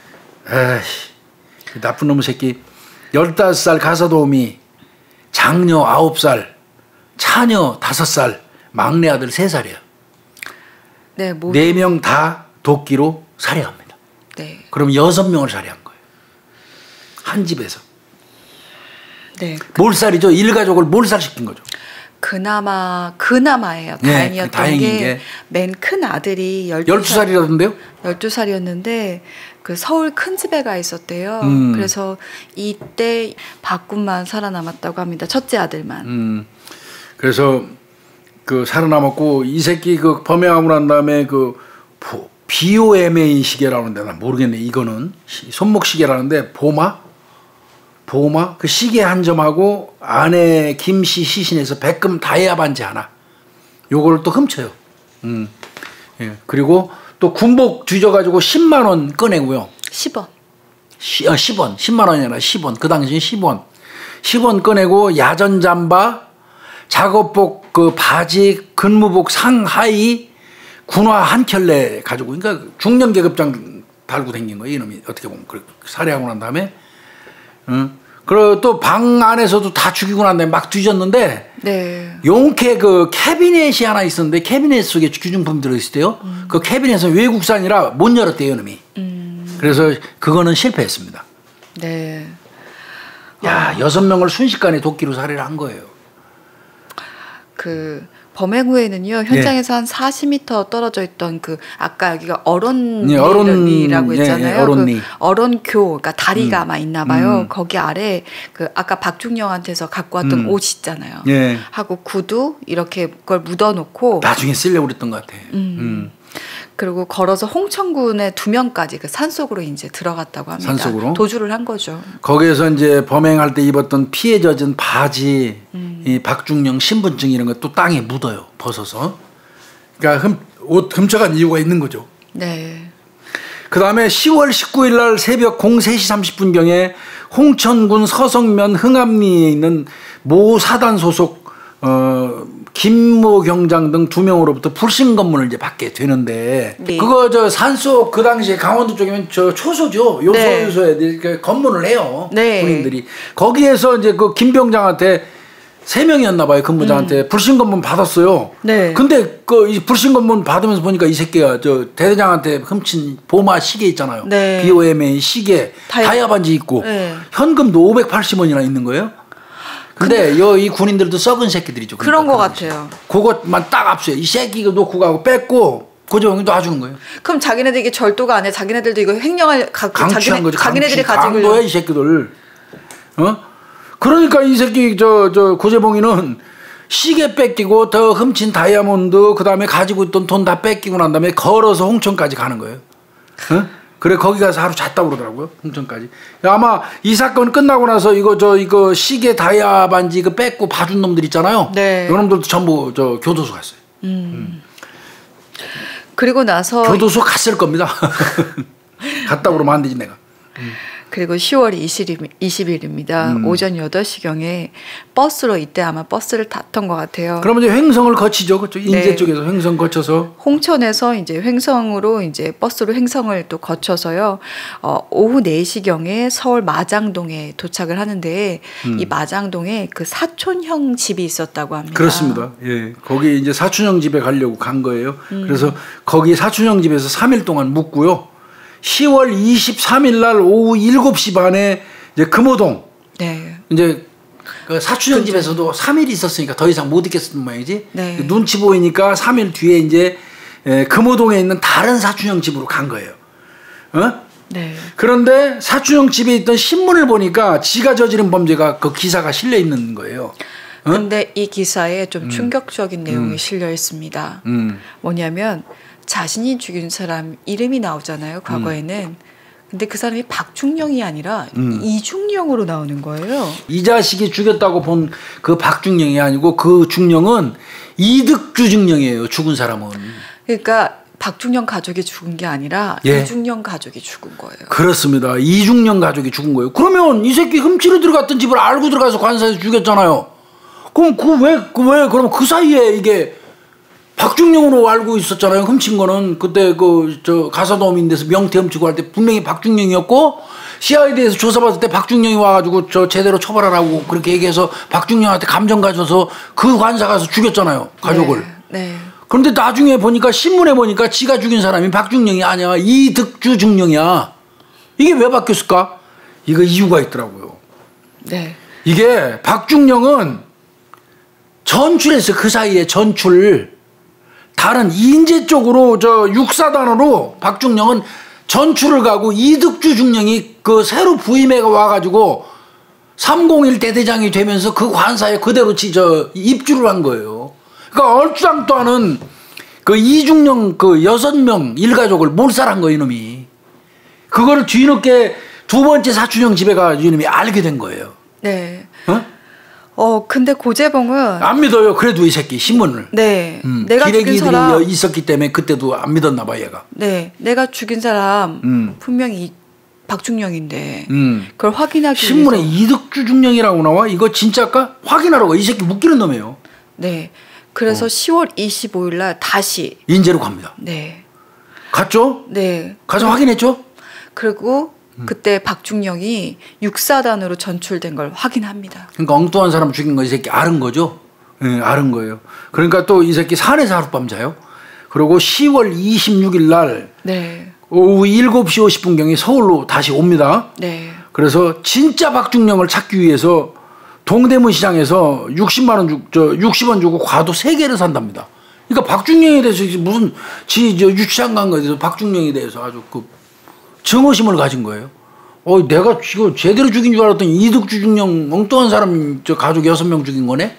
에이 나쁜 놈의 새끼. 열다섯 살 가사도우미, 장녀 아홉 살, 차녀 다섯 살, 막내 아들 세 살이에요. 네, 모두. 네 명 다 도끼로 살해합니다. 네. 그럼 여섯 명을 살해한 거예요. 한 집에서. 네. 몰살이죠. 일가족을 몰살시킨 거죠. 그나마 그나마예요. 네, 다행이었던 다행인 게 맨 큰 아들이 열두 살이라던데요? 열두 살이었는데 그 서울 큰 집에 가 있었대요. 음. 그래서 이때 박군만 살아남았다고 합니다. 첫째 아들만. 음. 그래서 그 살아남았고 이 새끼 그 범행하고 난 다음에 그 비오엠에이 시계라는데 난 모르겠네. 이거는 손목 시계라는데 보마 보마 그 시계 한 점하고 아내 김씨 시신에서 백금 다이아 반지 하나 요거를 또 훔쳐요. 음. 예. 그리고 또 군복 뒤져가지고 십만 원 꺼내고요. 십 원. 시, 어, 십 원. 십만 원이 아니라 십 원. 그 당시에 십 원. 십 원 꺼내고 야전 잠바, 작업복 그 바지, 근무복 상하이, 군화 한 켤레 가지고 그러니까 중년 계급장 달고 다닌 거예요. 이놈이 어떻게 보면 살해하고 난 다음에. 응. 그리고 또 방 안에서도 다 죽이고 난 다음에 막 뒤졌는데 네. 용케 그 캐비넷이 하나 있었는데 캐비넷 속에 귀중품이 들어있을 때요. 음. 그 캐비넷은 외국산이라 못 열었대요. 이놈이. 음. 그래서 그거는 실패했습니다. 네. 야, 아. 여섯 명을 순식간에 도끼로 살해를 한 거예요. 그 범행 후에는요 현장에서 예. 한 사십 미터 떨어져 있던 그 아까 여기가 어론리라고 예, 했잖아요. 예, 어론리. 그 어론교, 그러니까 다리가 음. 막 있나 봐요. 음. 거기 아래 그 아까 박중령한테서 갖고 왔던 음. 옷 있잖아요. 예. 하고 구두 이렇게 그걸 묻어놓고 나중에 쓰려고 그랬던 것 같아. 음. 음. 그리고 걸어서 홍천군의 두 명까지 그 산속으로 이제 들어갔다고 합니다. 산속으로 도주를 한 거죠. 거기에서 이제 범행할 때 입었던 피에 젖은 바지, 음. 이 박중령 신분증 이런 거 또 땅에 묻어요. 벗어서. 그러니까 흠, 옷 훔쳐간 이유가 있는 거죠. 네. 그 다음에 시월 십구일 날 새벽 세 시 삼십 분경에 홍천군 서성면 흥암리에 있는 모 사단 소속 어, 김모 경장 등 두 명으로부터 불신 검문을 이제 받게 되는데 네. 그거 저 산속 그 당시에 강원도 쪽이면 저 초소죠. 요소 네. 요소에 이렇게 검문을 해요. 네. 군인들이 거기에서 이제 그 김 병장한테 세 명이었나 봐요. 근무자한테 음. 불신 검문 받았어요. 네. 근데 그 불신 검문 받으면서 보니까 이 새끼가 저 대대장한테 훔친 보마 시계 있잖아요. 네. 비오엠의 시계 다이... 다이아 반지 있고 네. 현금도 오백팔십 원이나 있는 거예요. 근데, 근데 이 군인들도 썩은 새끼들이죠. 그러니까 그런 것 같아요. 그것만 딱 압수해. 이 새끼 이거 놓고 가고 뺐고 고조용이 놔주는 거예요. 그럼 자기네들 이게 절도가 아니야. 자기네들도 이거 횡령을 가, 강취한 자기네, 거죠. 자기네들이 가지고 강도야 이 새끼들. 어? 그러니까 이 새끼 저 저 고재봉이는 시계 뺏기고 더 훔친 다이아몬드 그 다음에 가지고 있던 돈 다 뺏기고 난 다음에 걸어서 홍천까지 가는 거예요. 어? 그래 거기 가서 하루 잤다고 그러더라고요. 홍천까지. 아마 이 사건 끝나고 나서 이거 저 이거 시계 다이아 반지 이거 뺏고 봐준 놈들 있잖아요. 네. 이 놈들도 전부 저 교도소 갔어요. 음. 음. 그리고 나서 교도소 갔을 겁니다. 갔다고 그러면 안 되지 내가. 음. 그리고 시월 이십일입니다. 음. 오전 여덟 시경에 버스로 이때 아마 버스를 탔던 것 같아요. 그러면 이제 횡성을 거치죠. 그쪽 인제 네. 쪽에서 횡성 거쳐서 홍천에서 이제 횡성으로 이제 버스로 횡성을 또 거쳐서요. 어, 오후 네 시경에 서울 마장동에 도착을 하는데 음. 이 마장동에 그 사촌형 집이 있었다고 합니다. 그렇습니다. 예. 거기 이제 사촌형 집에 가려고 간 거예요. 음. 그래서 거기 사촌형 집에서 삼 일 동안 묵고요. 시월 이십삼일 날 오후 일곱 시 반에 이제 금호동. 네. 이제 그 사촌형 집에서도 삼 일 있었으니까 더 이상 못 있겠는 모양이지. 네. 눈치 보이니까 삼 일 뒤에 이제 에, 금호동에 있는 다른 사촌형 집으로 간 거예요. 어? 네. 그런데 사촌형 집에 있던 신문을 보니까 지가 저지른 범죄가 그 기사가 실려 있는 거예요. 어? 근데 이 기사에 좀 음. 충격적인 내용이 음. 실려 있습니다. 음. 뭐냐면 자신이 죽인 사람 이름이 나오잖아요. 과거에는. 음. 근데 그 사람이 박중령이 아니라 음. 이중령으로 나오는 거예요. 이 자식이 죽였다고 본 그 박중령이 아니고 그 중령은 이득주 중령이에요. 죽은 사람은. 그러니까 박중령 가족이 죽은 게 아니라 예. 이중령 가족이 죽은 거예요. 그렇습니다. 이중령 가족이 죽은 거예요. 그러면 이 새끼 훔치러 들어갔던 집을 알고 들어가서 관사에서 죽였잖아요. 그럼 그 왜 그 왜 그럼 그 사이에 이게 박중령으로 알고 있었잖아요. 훔친 거는 그때 그 저 가사도움인데서 명태 훔치고 할 때 분명히 박중령이었고 씨아이디에서 조사받을 때 박중령이 와가지고 저 제대로 처벌하라고 그렇게 얘기해서 박중령한테 감정 가져서 그 관사 가서 죽였잖아요. 가족을. 네. 네. 그런데 나중에 보니까 신문에 보니까 지가 죽인 사람이 박중령이 아니야. 이득주 중령이야. 이게 왜 바뀌었을까? 이거 이유가 있더라고요. 네. 이게 박중령은 전출했어요. 그 사이에 전출. 다른 인제 쪽으로 저 육사단으로 박중령은 전출을 가고 이득주 중령이 그 새로 부임해 와가지고 삼공일 대대장이 되면서 그 관사에 그대로 저 입주를 한 거예요. 그러니까 얼추당도 않은 그 이중령 그 여섯 명 일가족을 몰살한 거예요, 이놈이. 그거를 뒤늦게 두 번째 사촌형 집에 가 이놈이 알게 된 거예요. 네. 어? 어 근데 고재봉은 안 믿어요. 그래도 이 새끼 신문을. 네. 음, 내가 죽인 사람 있었기 때문에 그때도 안 믿었나 봐 얘가. 네. 내가 죽인 사람 음. 분명히 박중령인데 음. 그걸 확인하기 신문에 위해서. 이득주 중령이라고 나와? 이거 진짜일까? 확인하라고. 이 새끼 묶이는 놈이에요. 네. 그래서 어. 시월 이십오일 날 다시 인제로 갑니다. 네. 갔죠? 네. 가서 그, 확인했죠? 그리고 그때 박중령이 육사단으로 전출된 걸 확인합니다. 그러니까 엉뚱한 사람 죽인 거 이 새끼 아는 거죠? 예, 네, 아는 거예요. 그러니까 또 이 새끼 산에서 하룻밤 자요. 그리고 시월 이십육일 날 네. 오후 일곱 시 오십 분경에 서울로 다시 옵니다. 네. 그래서 진짜 박중령을 찾기 위해서 동대문 시장에서 육십만 원 주, 저 육십 원 주고 과도 세 개를 산답니다. 그러니까 박중령에 대해서 무슨 지 저 유치장 간 거에 대해서 박중령에 대해서 아주 그 증오심을 가진 거예요. 어, 내가 이거 제대로 죽인 줄 알았더니 이득주 중령 엉뚱한 사람 저 가족 여섯 명 죽인 거네.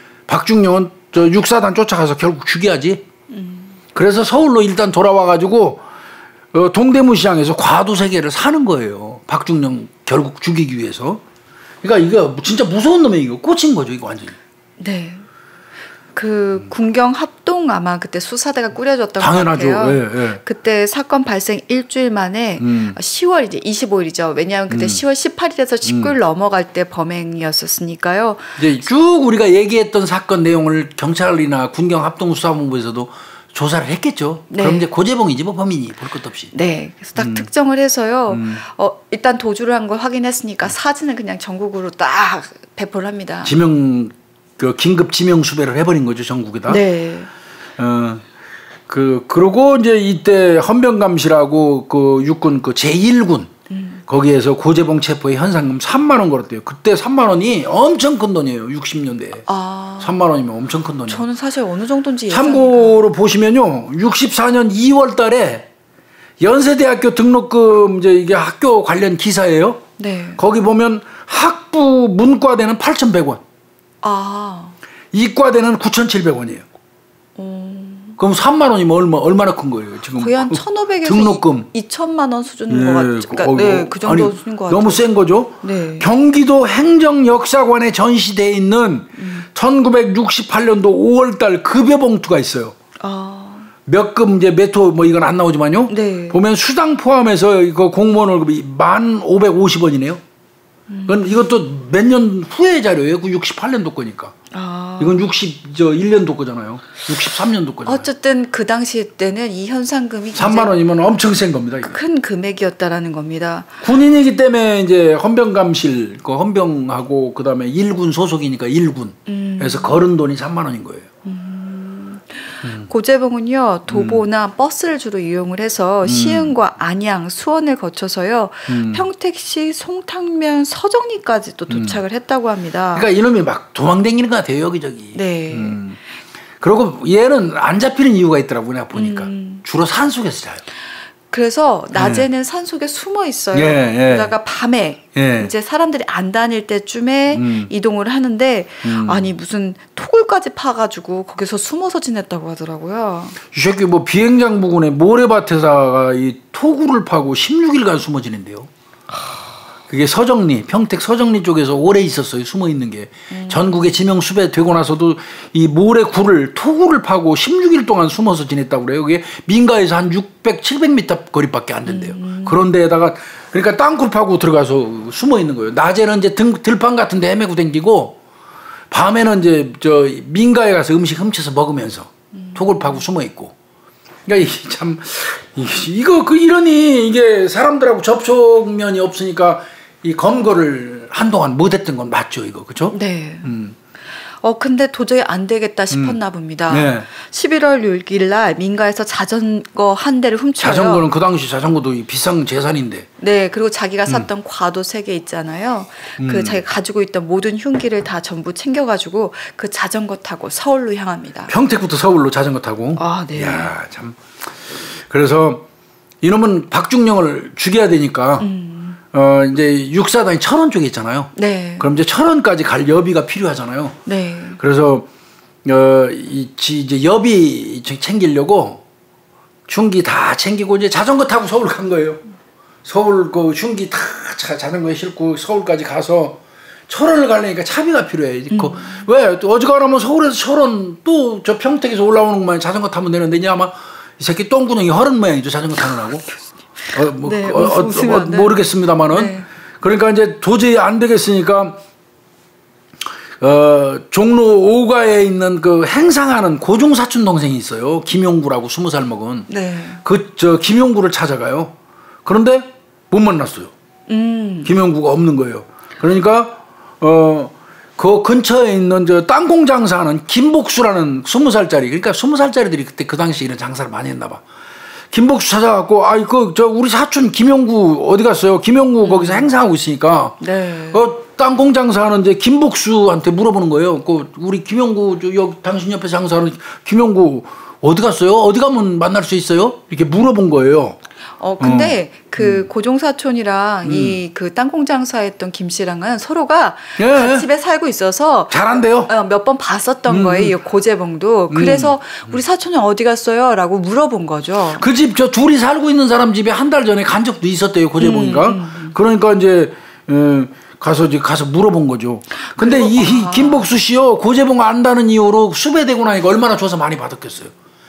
박중령은 저 육사단 쫓아가서 결국 죽여야지. 음. 그래서 서울로 일단 돌아와 가지고 어, 동대문 시장에서 과도 세 개를 사는 거예요. 박중령 결국 죽이기 위해서. 그러니까 이거 진짜 무서운 놈이 이거 꽂힌 거죠, 이거 완전히. 네. 그 음. 군경 합동 아마 그때 수사대가 꾸려졌던 당연하죠. 것 같아요. 예, 예. 그때 사건 발생 일주일 만에 음. 시월 이제 이십오일이죠. 왜냐하면 그때 음. 시월 십팔일에서 십구일 음. 넘어갈 때 범행이었었으니까요. 이제 쭉 우리가 얘기했던 사건 내용을 경찰이나 군경 합동 수사본부에서도 조사를 했겠죠. 네. 그럼 이제 고재봉이지 뭐 범인이 볼 것도 없이. 네. 그래서 딱 음. 특정을 해서요. 음. 어, 일단 도주를 한 걸 확인했으니까 사진을 그냥 전국으로 딱 배포를 합니다. 지명 그 긴급 지명 수배를 해버린 거죠, 전국에다. 네. 어, 그 그러고 이제 이때 헌병감시라고 그 육군 그 제일군 음. 거기에서 고재봉 체포에 현상금 삼만 원 걸었대요. 그때 삼만 원이 엄청 큰 돈이에요. 육십 년대에. 아. 삼만 원이면 엄청 큰 돈이에요. 저는 사실 어느 정도인지 참고로 예상이니까. 보시면요. 육십사년 이월 달에 연세대학교 등록금 이제 이게 학교 관련 기사예요. 네. 거기 보면 학부 문과대는 팔천백 원. 아. 이과대는 구천칠백 원이에요. 음. 그럼 삼만 원이면 얼마, 얼마나 큰 거예요, 지금? 거의 한 천오백에서 등록금. 이천만 원 수준인 네. 것 같아요. 그러니까 어, 네, 그 정도 아니, 수준인 것 같아요. 너무 센 거죠? 네. 경기도 행정역사관에 전시되어 있는 음. 천구백육십팔년도 오월 달 급여 봉투가 있어요. 아. 몇 급 이제 메토 뭐 이건 안 나오지만요. 네. 보면 수당 포함해서 이거 공무원 월급이 만 오백오십 원이네요. 음. 그건 이것도 몇 년 후의 자료예요. 그 육십팔 년도 거니까. 아. 이건 육십일 년도 거잖아요. 육십삼 년도 거잖아요. 어쨌든 그 당시 때는 이 현상금이 삼만 원이면 엄청 센 겁니다. 이거. 큰 금액이었다라는 겁니다. 군인이기 때문에 이제 헌병감실, 그 헌병하고 그다음에 일군 소속이니까 일군. 음. 그래서 거른 돈이 삼만 원인 거예요. 음. 음. 고재봉은요 도보나 음. 버스를 주로 이용을 해서 음. 시흥과 안양, 수원을 거쳐서요 음. 평택시, 송탕면, 서정리까지 또 도착을 음. 했다고 합니다. 그러니까 이놈이 막 도망다니는 것 같아요 여기저기. 네. 음. 그리고 얘는 안 잡히는 이유가 있더라고 내가 보니까 음. 주로 산속에서 자요. 그래서 낮에는 네. 산속에 숨어 있어요. 예, 예. 그러다가 밤에 예. 이제 사람들이 안 다닐 때쯤에 음. 이동을 하는데 음. 아니 무슨 토굴까지 파가지고 거기서 숨어서 지냈다고 하더라고요. 이 새끼 뭐 비행장 부근에 모래밭에다가 이 토굴을 파고 십육 일간 숨어 지낸대요. 그게 서정리, 평택 서정리 쪽에서 오래 있었어요. 숨어 있는 게. 음. 전국에 지명 수배되고 나서도 이 모래굴을 토굴을 파고 십육 일 동안 숨어서 지냈다고 그래요. 그게 민가에서 한 육백, 칠백 미터 거리밖에 안 된대요. 음. 그런 데에다가 그러니까 땅굴 파고 들어가서 숨어 있는 거예요. 낮에는 이제 등, 들판 같은 데 헤매고 댕기고 밤에는 이제 저 민가에 가서 음식 훔쳐서 먹으면서 음. 토굴 파고 숨어 있고. 그러니까 참 이거 그 이러니 이게 사람들하고 접촉면이 없으니까 이 검거를 한동안 못했던 건 맞죠, 이거 그렇죠? 네. 음. 어 근데 도저히 안 되겠다 싶었나 음. 봅니다. 네. 십일월 육일 날 민가에서 자전거 한 대를 훔쳐요. 자전거는 그 당시 자전거도 비싼 재산인데. 네, 그리고 자기가 샀던 음. 과도 세 개 있잖아요. 음. 그 자기가 가지고 있던 모든 흉기를 다 전부 챙겨가지고 그 자전거 타고 서울로 향합니다. 평택부터 서울로 자전거 타고. 아, 네. 야, 참. 그래서 이놈은 박중령을 죽여야 되니까. 음. 어 이제 육사단이 철원 쪽에 있잖아요. 네. 그럼 이제 철원까지 갈 여비가 필요하잖아요. 네. 그래서 어이 이제 여비 챙기려고 흉기 다 챙기고 이제 자전거 타고 서울 간 거예요. 서울 그 흉기 다 자전거에 싣고 서울까지 가서 철원을 가려니까 차비가 필요해. 음. 그 왜 어지간하면 서울에서 철원 또 저 평택에서 올라오는 것만 자전거 타면 되는데 이제 아마 이 새끼 똥구멍이 허른 모양이죠 자전거 타느라고. 어, 뭐, 네, 어, 어, 어, 모르겠습니다만은 네. 그러니까 이제 도저히 안 되겠으니까 어, 종로 오가에 있는 그 행상하는 고종 사촌 동생이 있어요. 김용구라고 스무 살 먹은 네. 그 저 김용구를 찾아가요. 그런데 못 만났어요. 음. 김용구가 없는 거예요. 그러니까 어, 그 근처에 있는 저 땅콩 장사하는 김복수라는 스무 살짜리 그러니까 스무 살짜리들이 그때 그 당시 이런 장사를 많이 했나 봐. 김복수 찾아갖고 아이 그 저 우리 사촌 김용구 어디 갔어요? 김용구 거기서 행사하고 있으니까 네. 그 땅콩 장사하는 이제 김복수한테 물어보는 거예요. 그 우리 김용구 저 여기 당신 옆에 장사하는 김용구 어디 갔어요? 어디 가면 만날 수 있어요? 이렇게 물어본 거예요. 어 근데 어. 그 음. 고종사촌이랑 음. 이 그 땅콩 장사했던 김 씨랑은 서로가 예. 같이 집에 살고 있어서 잘한대요. 어, 몇 번 봤었던 음. 거예요. 이 고재봉도. 그래서 음. 우리 사촌은 어디 갔어요? 라고 물어본 거죠. 그 집 저 둘이 살고 있는 사람 집에 한 달 전에 간 적도 있었대요. 고재봉이가. 음, 음. 그러니까 이제 에, 가서 이제 가서 물어본 거죠. 근데 그리고, 이 아. 김복수 씨요 고재봉 안다는 이유로 수배되고 나니까 얼마나 조사 많이 받았겠어요.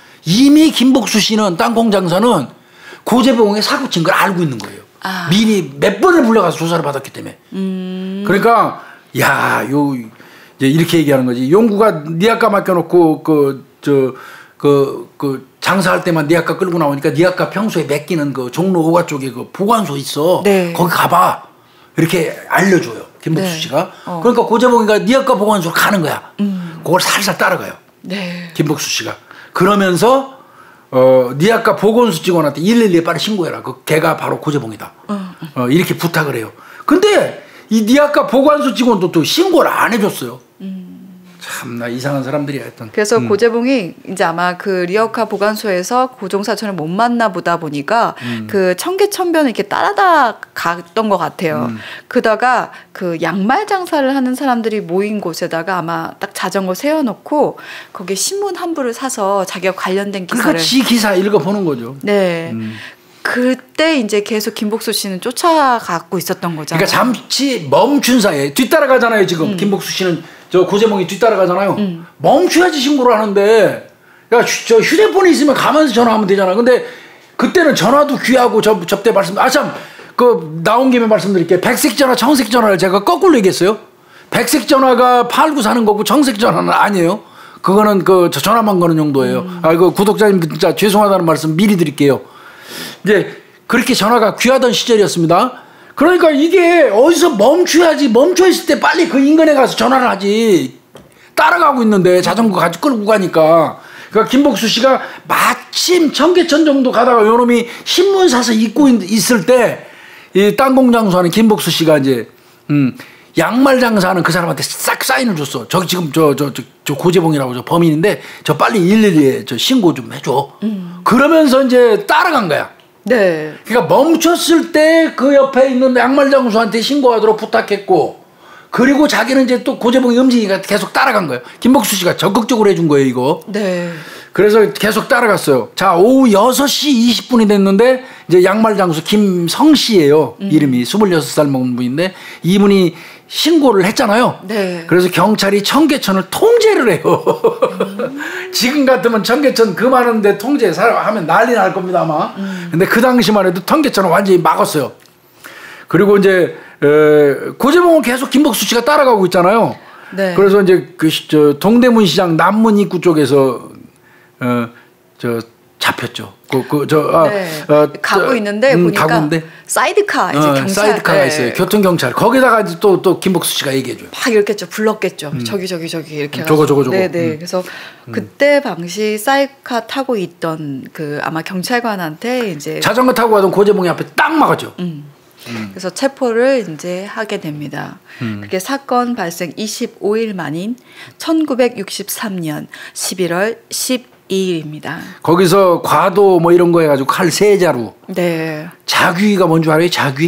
이미 김복수 씨는 땅콩 장사는 고재봉에 사고 친 걸 알고 있는 거예요. 아. 미리 몇 번을 불러가서 조사를 받았기 때문에. 음. 그러니까 야, 요 이제 이렇게 얘기하는 거지. 용구가 네 아까 맡겨놓고 그 저 그 그 장사할 때만 네 아까 끌고 나오니까 네 아까 평소에 맡기는 그 종로 오가 쪽에 그 보관소 있어. 네. 거기 가봐. 이렇게 알려줘요. 김복수 네. 씨가. 어. 그러니까 고재봉이가 네 아까 보관소로 가는 거야. 음. 그걸 살살 따라가요. 네. 김복수 씨가. 그러면서 어, 네 아까 보건소 직원한테 일일이에 빨리 신고해라. 그 걔가 바로 고재봉이다. 어. 어, 이렇게 부탁을 해요. 근데 이 네 아까 보건소 직원도 또 신고를 안 해줬어요. 음. 참나 이상한 사람들이야 했던. 그래서 음. 고재봉이 이제 아마 그 리어카 보관소에서 고종사촌을 못 만나 보다 보니까 음. 그 청계천변을 이렇게 따라다 갔던 것 같아요. 음. 그러다가 그 양말 장사를 하는 사람들이 모인 곳에다가 아마 딱 자전거 세워놓고 거기에 신문 한 부를 사서 자기가 관련된 기사를. 그러니까 지 기사 읽어보는 거죠. 네. 음. 그때 이제 계속 김복수 씨는 쫓아가고 있었던 거잖아요. 그러니까 잠시 멈춘 사이에 뒤따라가잖아요. 지금 음. 김복수 씨는 저 고재봉이 뒤따라가잖아요. 음. 멈춰야지 신고를 하는데 야, 저 휴대폰이 있으면 가면서 전화하면 되잖아. 근데 그때는 전화도 귀하고 저, 접대 말씀, 아, 참, 그, 나온 김에 말씀드릴게요. 백색 전화, 청색 전화를 제가 거꾸로 얘기했어요. 백색 전화가 팔고 사는 거고 청색 전화는 아니에요. 그거는 그 전화만 거는 정도예요. 음. 아, 이거 구독자님 진짜 죄송하다는 말씀 미리 드릴게요. 이제 그렇게 전화가 귀하던 시절이었습니다. 그러니까 이게 어디서 멈춰야지, 멈춰 있을 때 빨리 그 인근에 가서 전화를 하지. 따라가고 있는데 자전거 가지고 끌고 가니까. 그러니까 김복수 씨가 마침 청계천 정도 가다가 요놈이 신문 사서 입고 있을 때 이 땅 공장소 하는 김복수 씨가 이제 음, 양말 장사하는 그 사람한테 싹 사인을 줬어. 저기 지금 저 저 저 저 고재봉이라고 저 범인인데 저 빨리 일일이 저 신고 좀 해줘. 음. 그러면서 이제 따라간 거야. 네. 그러니까 멈췄을 때 그 옆에 있는 양말 장수한테 신고하도록 부탁했고, 그리고 자기는 이제 또 고재봉이 움직이니까 계속 따라간 거예요. 김복수 씨가 적극적으로 해준 거예요, 이거. 네. 그래서 계속 따라갔어요. 자, 오후 여섯 시 이십 분이 됐는데 이제 양말 장수 김성 씨예요. 음. 이름이 스물여섯 살 먹은 분인데 이분이 신고를 했잖아요. 네. 그래서 경찰이 청계천을 통제를 해요. 음. 지금 같으면 청계천 그 많은데 통제하면 난리 날 겁니다, 아마. 음. 근데 그 당시만 해도 청계천을 완전히 막았어요. 그리고 이제 에, 고재봉은 계속 김복수 씨가 따라가고 있잖아요. 네. 그래서 이제 그 저 동대문 시장 남문 입구 쪽에서 어, 저 잡혔죠. 그, 그, 저, 아, 네. 어, 가고 저, 있는데 음, 보니까 가고 있는데 사이드카 이제 어, 경찰 사이드카가 네. 있어요. 교통경찰. 거기다가 또 또 김복수 씨가 얘기해줘요. 막 이렇겠죠. 불렀겠죠. 음. 저기 저기 저기 이렇게. 음, 저거 저거 저거. 네네. 음. 그래서 그때 당시 사이드카 타고 있던 그 아마 경찰관한테 이제 자전거 타고 가던 고재봉이 앞에 딱 막았죠. 음. 음. 그래서 체포를 이제 하게 됩니다. 음. 그게 사건 발생 이십오 일 만인 천구백육십삼 년 십일월 십이일입니다. 거기서 과도 뭐 이런 거 해가지고 칼 세 자루. 네. 자귀가 뭔 줄 알아요? 자귀?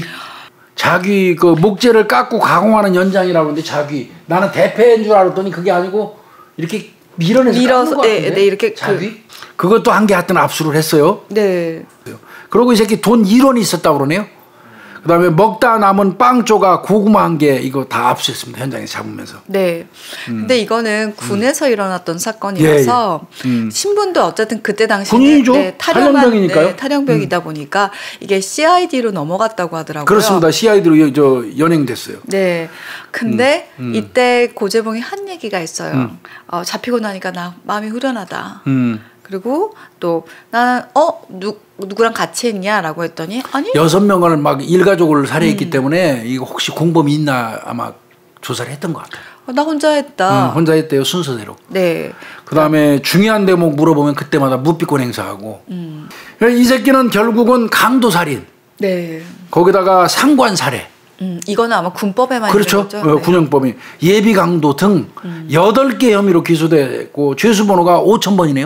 자귀 그 목재를 깎고 가공하는 연장이라고 하는데 자귀. 나는 대패인 줄 알았더니 그게 아니고 이렇게 밀어내서 밀어서 네, 네 이렇게 자귀? 그, 그것도 한 개 하여튼 압수를 했어요. 네. 그리고 이 새끼 돈 일 원이 있었다고 그러네요. 그 다음에 먹다 남은 빵 조각 고구마 한 개 이거 다 압수했습니다. 현장에서 잡으면서. 네. 음. 근데 이거는 군에서 음. 일어났던 사건이라서 예, 예. 음. 신분도 어쨌든 그때 당시에 네, 탈영한 네, 탈영병이다 음. 보니까 이게 씨아이디로 넘어갔다고 하더라고요. 그렇습니다. 씨아이디로 저 연행됐어요. 네. 근데 음. 음. 이때 고재봉이 한 얘기가 있어요. 음. 어, 잡히고 나니까 나 마음이 후련하다. 음. 그리고 또 나는 어 누, 누구랑 같이 했냐라고 했더니 아니 여섯 명을 막 일가족을 살해했기 음. 때문에 이거 혹시 공범이 있나 아마 조사를 했던 것 같아요. 어, 나 혼자 했다. 응, 혼자 했대요 순서대로. 네. 그다음에 중요한 대목 물어보면 그때마다 무비권 행사하고. 음. 이 새끼는 결국은 강도살인. 네. 거기다가 상관 살해. 음, 이거는 아마 군법에만 그렇죠. 어, 네. 군형법이 예비 강도 등 음. 여덟 개 혐의로 기소됐고 죄수 번호가 오천 번이네요.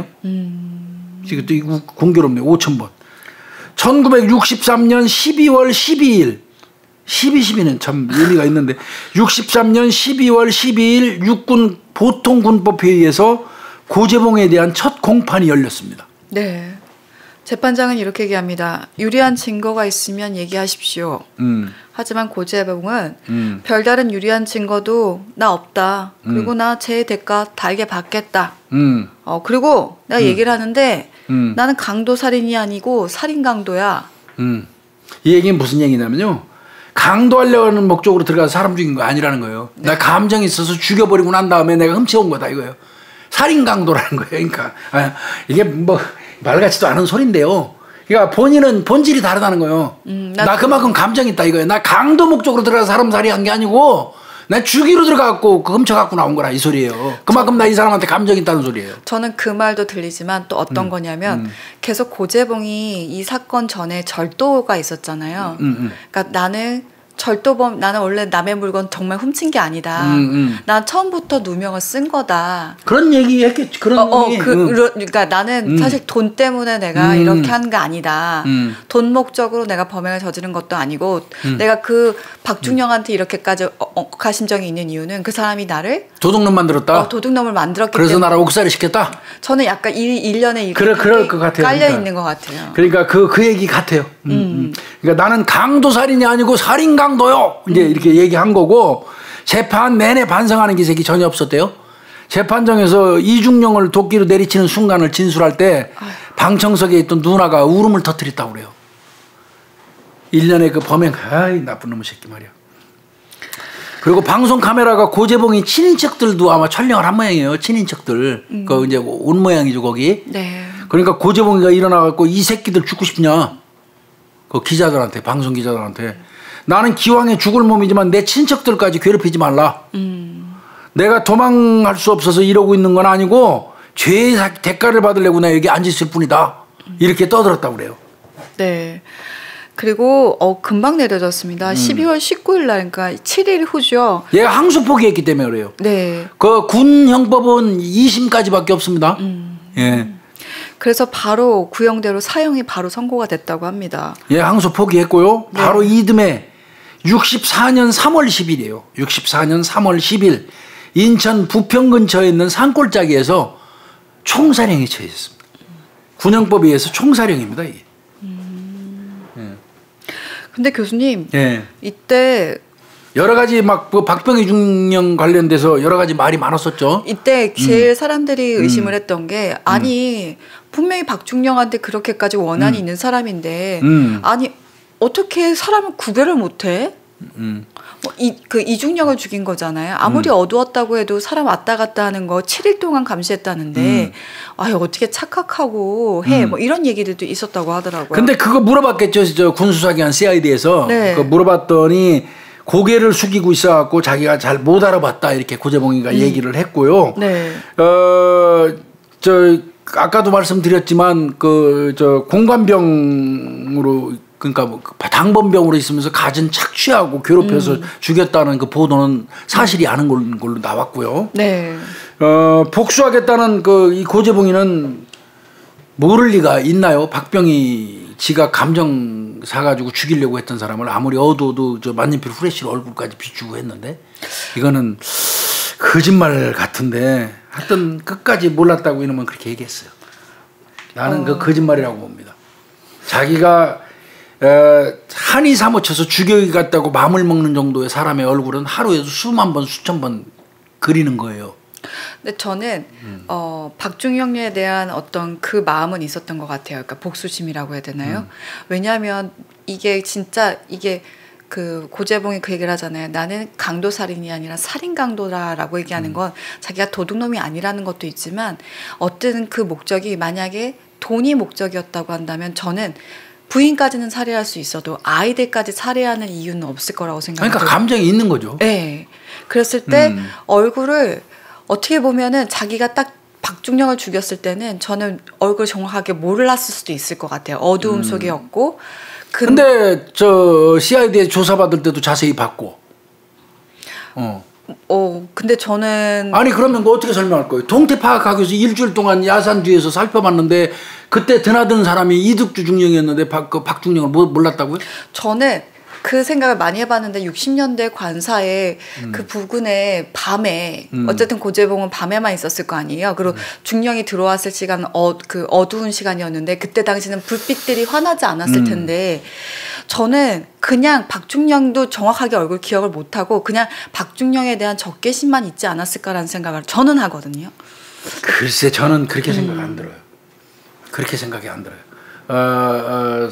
음. 지금 또 이거 공교롭네요. 오천 번. 천구백육십삼 년 십이월 십이일 십이, 십이는 참 의미가 있는데 육십삼 년 십이월 십이일 육군 보통군법회의에서 고재봉에 대한 첫 공판이 열렸습니다. 네. 재판장은 이렇게 얘기합니다. 유리한 증거가 있으면 얘기하십시오. 음. 하지만 고재봉은 음. 별다른 유리한 증거도 나 없다. 그리고 음. 나 제 대가 달게 받겠다. 음. 어 그리고 내가 음. 얘기를 하는데 음. 나는 강도 살인이 아니고 살인 강도야. 음. 이 얘기는 무슨 얘기냐면요. 강도하려는 목적으로 들어가서 사람 죽인 거 아니라는 거예요. 네. 나 감정이 있어서 죽여버리고 난 다음에 내가 훔쳐온 거다 이거예요. 살인 강도라는 거예요. 그러니까 아, 이게 뭐 말 같지도 않은 소린데요. 그러니까 본인은 본질이 다르다는 거예요. 음, 나 그만큼 감정이 있다 이거예요. 나 강도 목적으로 들어가서 사람 살해한 게 아니고 난 주기로 들어가고 그 훔쳐갖고 나온 거라 이 소리예요. 그만큼 나 이 사람한테 감정이 있다는 소리예요. 저는 그 말도 들리지만 또 어떤 음, 거냐면 음. 계속 고재봉이 이 사건 전에 절도가 있었잖아요. 음, 음. 그러니까 나는 절도범 나는 원래 남의 물건 정말 훔친 게 아니다. 음, 음. 난 처음부터 누명을 쓴 거다. 그런 얘기 했겠지. 그런 어, 어, 그, 음. 그러니까 나는 음. 사실 돈 때문에 내가 음. 이렇게 하는 거 아니다. 음. 돈 목적으로 내가 범행을 저지른 것도 아니고 음. 내가 그 박중영한테 이렇게까지 억하심정이 있는 이유는 그 사람이 나를 도둑놈 만들었다. 어, 도둑놈을 만들었기 그래서 때문에. 그래서 나를 옥살이 시켰다. 저는 약간 일, 일련의 일이 그래, 그럴 것 같아요. 깔려 그러니까. 있는 것 같아요. 그러니까 그, 그 얘기 같아요. 음, 음. 그러니까 나는 강도살인이 아니고 살인강도요. 이제 음. 이렇게 얘기한 거고 재판 내내 반성하는 기색이 전혀 없었대요. 재판정에서 이중령을 도끼로 내리치는 순간을 진술할 때 방청석에 있던 누나가 울음을 터뜨렸다고 그래요. 일련의 그 범행, 아이 나쁜 놈의 새끼 말이야. 그리고 방송 카메라가 고재봉이 친인척들도 아마 촬영을 한 모양이에요. 친인척들. 음. 그 이제 온 모양이죠 거기. 네. 그러니까 고재봉이가 일어나갖고 이 새끼들 죽고 싶냐? 그 기자들한테, 방송 기자들한테 나는 기왕에 죽을 몸이지만 내 친척들까지 괴롭히지 말라. 음. 내가 도망갈 수 없어서 이러고 있는 건 아니고 죄의 대가를 받으려고 나 여기 앉아있을 뿐이다. 이렇게 떠들었다고 그래요. 네. 그리고 어 금방 내려졌습니다. 음. 십이월 십구일 날, 그러니까 칠 일 후죠. 얘가 항소 포기했기 때문에 그래요. 네. 그 군 형법은 이 심까지밖에 없습니다. 음. 예. 그래서 바로 구형대로 사형이 바로 선고가 됐다고 합니다. 예, 항소 포기했고요. 네. 바로 이듬해 육십사 년 삼월 십일이에요. 육십사 년 삼월 십일 인천 부평 근처에 있는 산골짜기에서 총살형에 처해졌습니다. 군형법에 의해서 총살형입니다. 이게. 근데 교수님, 예. 이때 여러 가지 막 그 박병희 중령 관련돼서 여러 가지 말이 많았었죠. 이때 제일 음. 사람들이 의심을 음. 했던 게 아니 음. 분명히 박중령한테 그렇게까지 원한이 음. 있는 사람인데 음. 아니 어떻게 사람을 구별을 못해? 음. 뭐 이, 그 이중령을 죽인 거잖아요. 아무리 음. 어두웠다고 해도 사람 왔다 갔다 하는 거 칠 일 동안 감시했다는데 음. 아유 어떻게 착각하고 해. 음. 뭐 이런 얘기들도 있었다고 하더라고요. 근데 그거 물어봤겠죠. 저 군수사기관 씨아이디에서 네. 그 물어봤더니 고개를 숙이고 있어갖고 자기가 잘 못 알아봤다 이렇게 고재봉이가 음. 얘기를 했고요. 네. 어, 저 아까도 말씀드렸지만 그 저 공관병으로 그러니까 뭐 당번병으로 있으면서 갖은 착취하고 괴롭혀서 음. 죽였다는 그 보도는 사실이 아닌 걸로 나왔고요. 네. 어, 복수하겠다는 그 이 고재봉이는 모를 리가 있나요? 박병희 지가 감정 사가지고 죽이려고 했던 사람을 아무리 어두워도 저 만년필 후레쉬로 얼굴까지 비추고 했는데 이거는 거짓말 같은데 하여튼 끝까지 몰랐다고 이놈은 그렇게 얘기했어요. 나는 어. 그 거짓말이라고 봅니다. 자기가 어, 한이 사무쳐서 죽여가겠다고 마음을 먹는 정도의 사람의 얼굴은 하루에도 수만 번 수천 번 그리는 거예요. 근데 저는 음. 어, 박중영에 대한 어떤 그 마음은 있었던 것 같아요. 그러니까 복수심이라고 해야 되나요? 음. 왜냐하면 이게 진짜 이게 그 고재봉이 그 얘기를 하잖아요. 나는 강도살인이 아니라 살인강도라라고 얘기하는 건 음. 자기가 도둑놈이 아니라는 것도 있지만 어떤 그 목적이 만약에 돈이 목적이었다고 한다면 저는 부인까지는 살해할 수 있어도 아이들까지 살해하는 이유는 없을 거라고 생각합니다. 그러니까 감정이 있는 거죠. 네. 그랬을 때 음. 얼굴을 어떻게 보면은 자기가 딱 박중령을 죽였을 때는 저는 얼굴 정확하게 몰랐을 수도 있을 것 같아요. 어두움 음. 속이었고. 근데 저 씨아이디에 조사받을 때도 자세히 봤고. 어. 어, 근데 저는 아니 그러면 뭐 어떻게 설명할 거예요? 동태 파악하기 위해서 일주일 동안 야산 뒤에서 살펴봤는데 그때 드나든 사람이 이득주 중령이었는데 박, 그 박중령을 몰랐다고요? 저는 그 생각을 많이 해봤는데 육십 년대 관사에 음. 그 부근에 밤에 음. 어쨌든 고재봉은 밤에만 있었을 거 아니에요. 그리고 음. 중령이 들어왔을 시간은 어, 그 어두운 시간이었는데 그때 당시는 불빛들이 환하지 않았을 음. 텐데 저는 그냥 박중령도 정확하게 얼굴 기억을 못하고 그냥 박중령에 대한 적개심만 있지 않았을까라는 생각을 저는 하거든요. 글쎄 저는 그렇게 생각 안 들어요. 그렇게 생각이 안 들어요. 어, 어,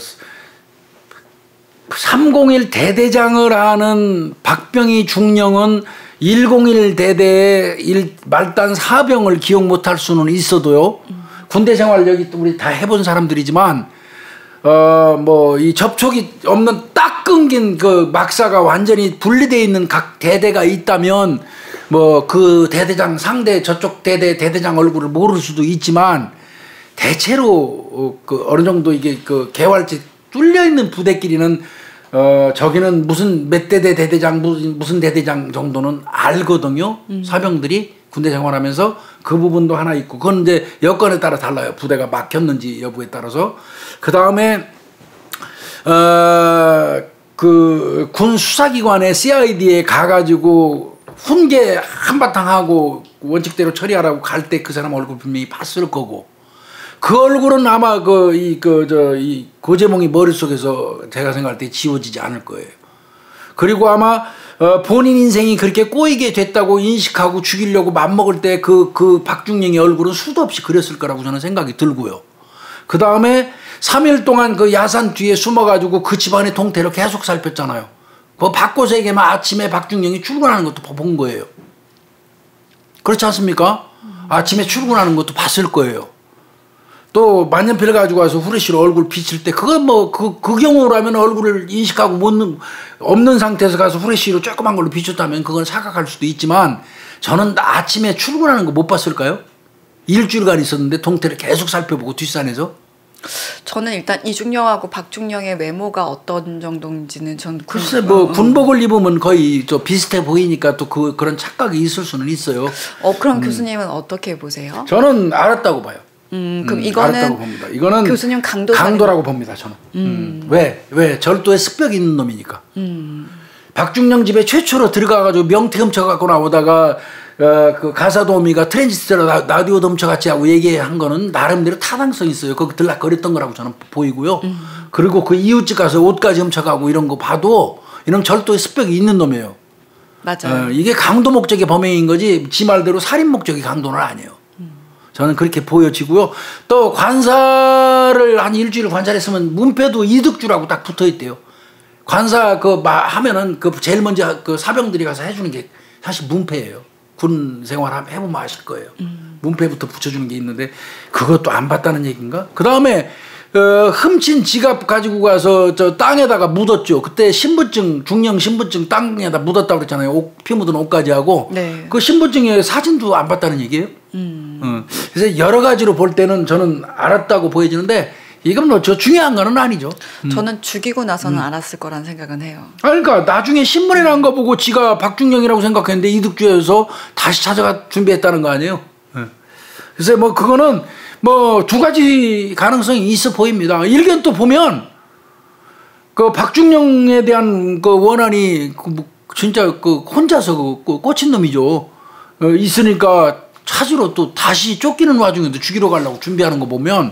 삼공일 대대장을 하는 박병희 중령은 일공일 대대의 일, 말단 사병을 기억 못할 수는 있어도요. 음. 군대 생활 여기 우리 다 해본 사람들이지만 어, 뭐 이 접촉이 없는 딱 끊긴 그 막사가 완전히 분리되어 있는 각 대대가 있다면 뭐 그 대대장 상대 저쪽 대대 대대장 얼굴을 모를 수도 있지만 대체로 어, 그 어느 정도 이게 그 개활지 뚫려 있는 부대끼리는 어 저기는 무슨 몇 대대 대대장 무슨 무슨 대대장 정도는 알거든요. 음. 사병들이 군대 생활하면서 그 부분도 하나 있고 그건 이제 여건에 따라 달라요. 부대가 막혔는지 여부에 따라서. 그 다음에 어 그 군 수사기관에 씨아이디에 가가지고 훈계 한바탕 하고 원칙대로 처리하라고 갈 때 그 사람 얼굴 분명히 봤을 거고. 그 얼굴은 아마 그 이 그 저 이 고재봉이 머릿속에서 제가 생각할 때 지워지지 않을 거예요. 그리고 아마 어, 본인 인생이 그렇게 꼬이게 됐다고 인식하고 죽이려고 맘먹을 때 그 그 박중영의 얼굴은 수도 없이 그렸을 거라고 저는 생각이 들고요. 그 다음에 삼 일 동안 그 야산 뒤에 숨어가지고 그 집안의 동태를 계속 살폈잖아요. 그 바꿔서 얘기하면 아침에 박중영이 출근하는 것도 본 거예요. 그렇지 않습니까? 음. 아침에 출근하는 것도 봤을 거예요. 또 만년필을 가지고 와서 후레쉬로 얼굴 비칠 때 그건 뭐 그 그 경우라면 얼굴을 인식하고 못 없는 상태에서 가서 후레쉬로 조그만 걸로 비쳤다면 그건 사각할 수도 있지만 저는 아침에 출근하는 거 못 봤을까요? 일주일간 있었는데 동태를 계속 살펴보고 뒷산에서. 저는 일단 이중영하고 박중영의 외모가 어떤 정도인지는 전 글쎄 뭐 군복을 입으면 거의 저 비슷해 보이니까 또 그 그런 착각이 있을 수는 있어요. 어 그럼 음. 교수님은 어떻게 보세요? 저는 알았다고 봐요. 음, 그럼 음, 이거는 알았다고 봅니다. 이거는 교수님 강도 강도라고 봅니다. 저는. 음. 음. 왜? 왜? 절도에 습벽이 있는 놈이니까. 음. 박중영 집에 최초로 들어가가지고 명태 훔쳐갖고 나오다가 어, 그 가사도우미가 트랜지스터 라디오 훔쳐같이 하고 얘기한 거는 나름대로 타당성이 있어요. 거기 들락거렸던 거라고 저는 보이고요. 음. 그리고 그 이웃집 가서 옷까지 훔쳐가고 이런 거 봐도 이런 절도에 습벽이 있는 놈이에요. 맞아요. 어, 이게 강도 목적의 범행인 거지 지 말대로 살인 목적의 강도는 아니에요. 저는 그렇게 보여지고요. 또 관사를 한 일주일 관찰했으면 문패도 이득주라고 딱 붙어 있대요. 관사 그 하면은 그 제일 먼저 그 사병들이 가서 해주는 게 사실 문패예요. 군 생활 해보면 아실 거예요. 음. 문패부터 붙여주는 게 있는데 그것도 안 봤다는 얘기인가? 그 다음에 어, 훔친 지갑 가지고 가서 저 땅에다가 묻었죠. 그때 신분증 중령 신분증 땅에다 묻었다고 그랬잖아요. 옷, 피 묻은 옷까지 하고 네. 그 신분증에 사진도 안 봤다는 얘기예요. 음. 어. 그래서 여러 가지로 볼 때는 저는 알았다고 보여지는데 이건 뭐 저 중요한 거는 아니죠. 음. 저는 죽이고 나서는 음. 알았을 거란 생각은 해요. 그러니까 나중에 신문에 난 거 보고 지가 박중영이라고 생각했는데 이득주에서 다시 찾아가 준비했다는 거 아니에요. 네. 그래서 뭐 그거는 뭐 두 가지 가능성이 있어 보입니다. 일견 또 보면 그 박중영에 대한 그 원한이 그 진짜 그 혼자서 그 꽂힌 놈이죠. 어 있으니까 찾으러 또 다시 쫓기는 와중에도 죽이러 가려고 준비하는 거 보면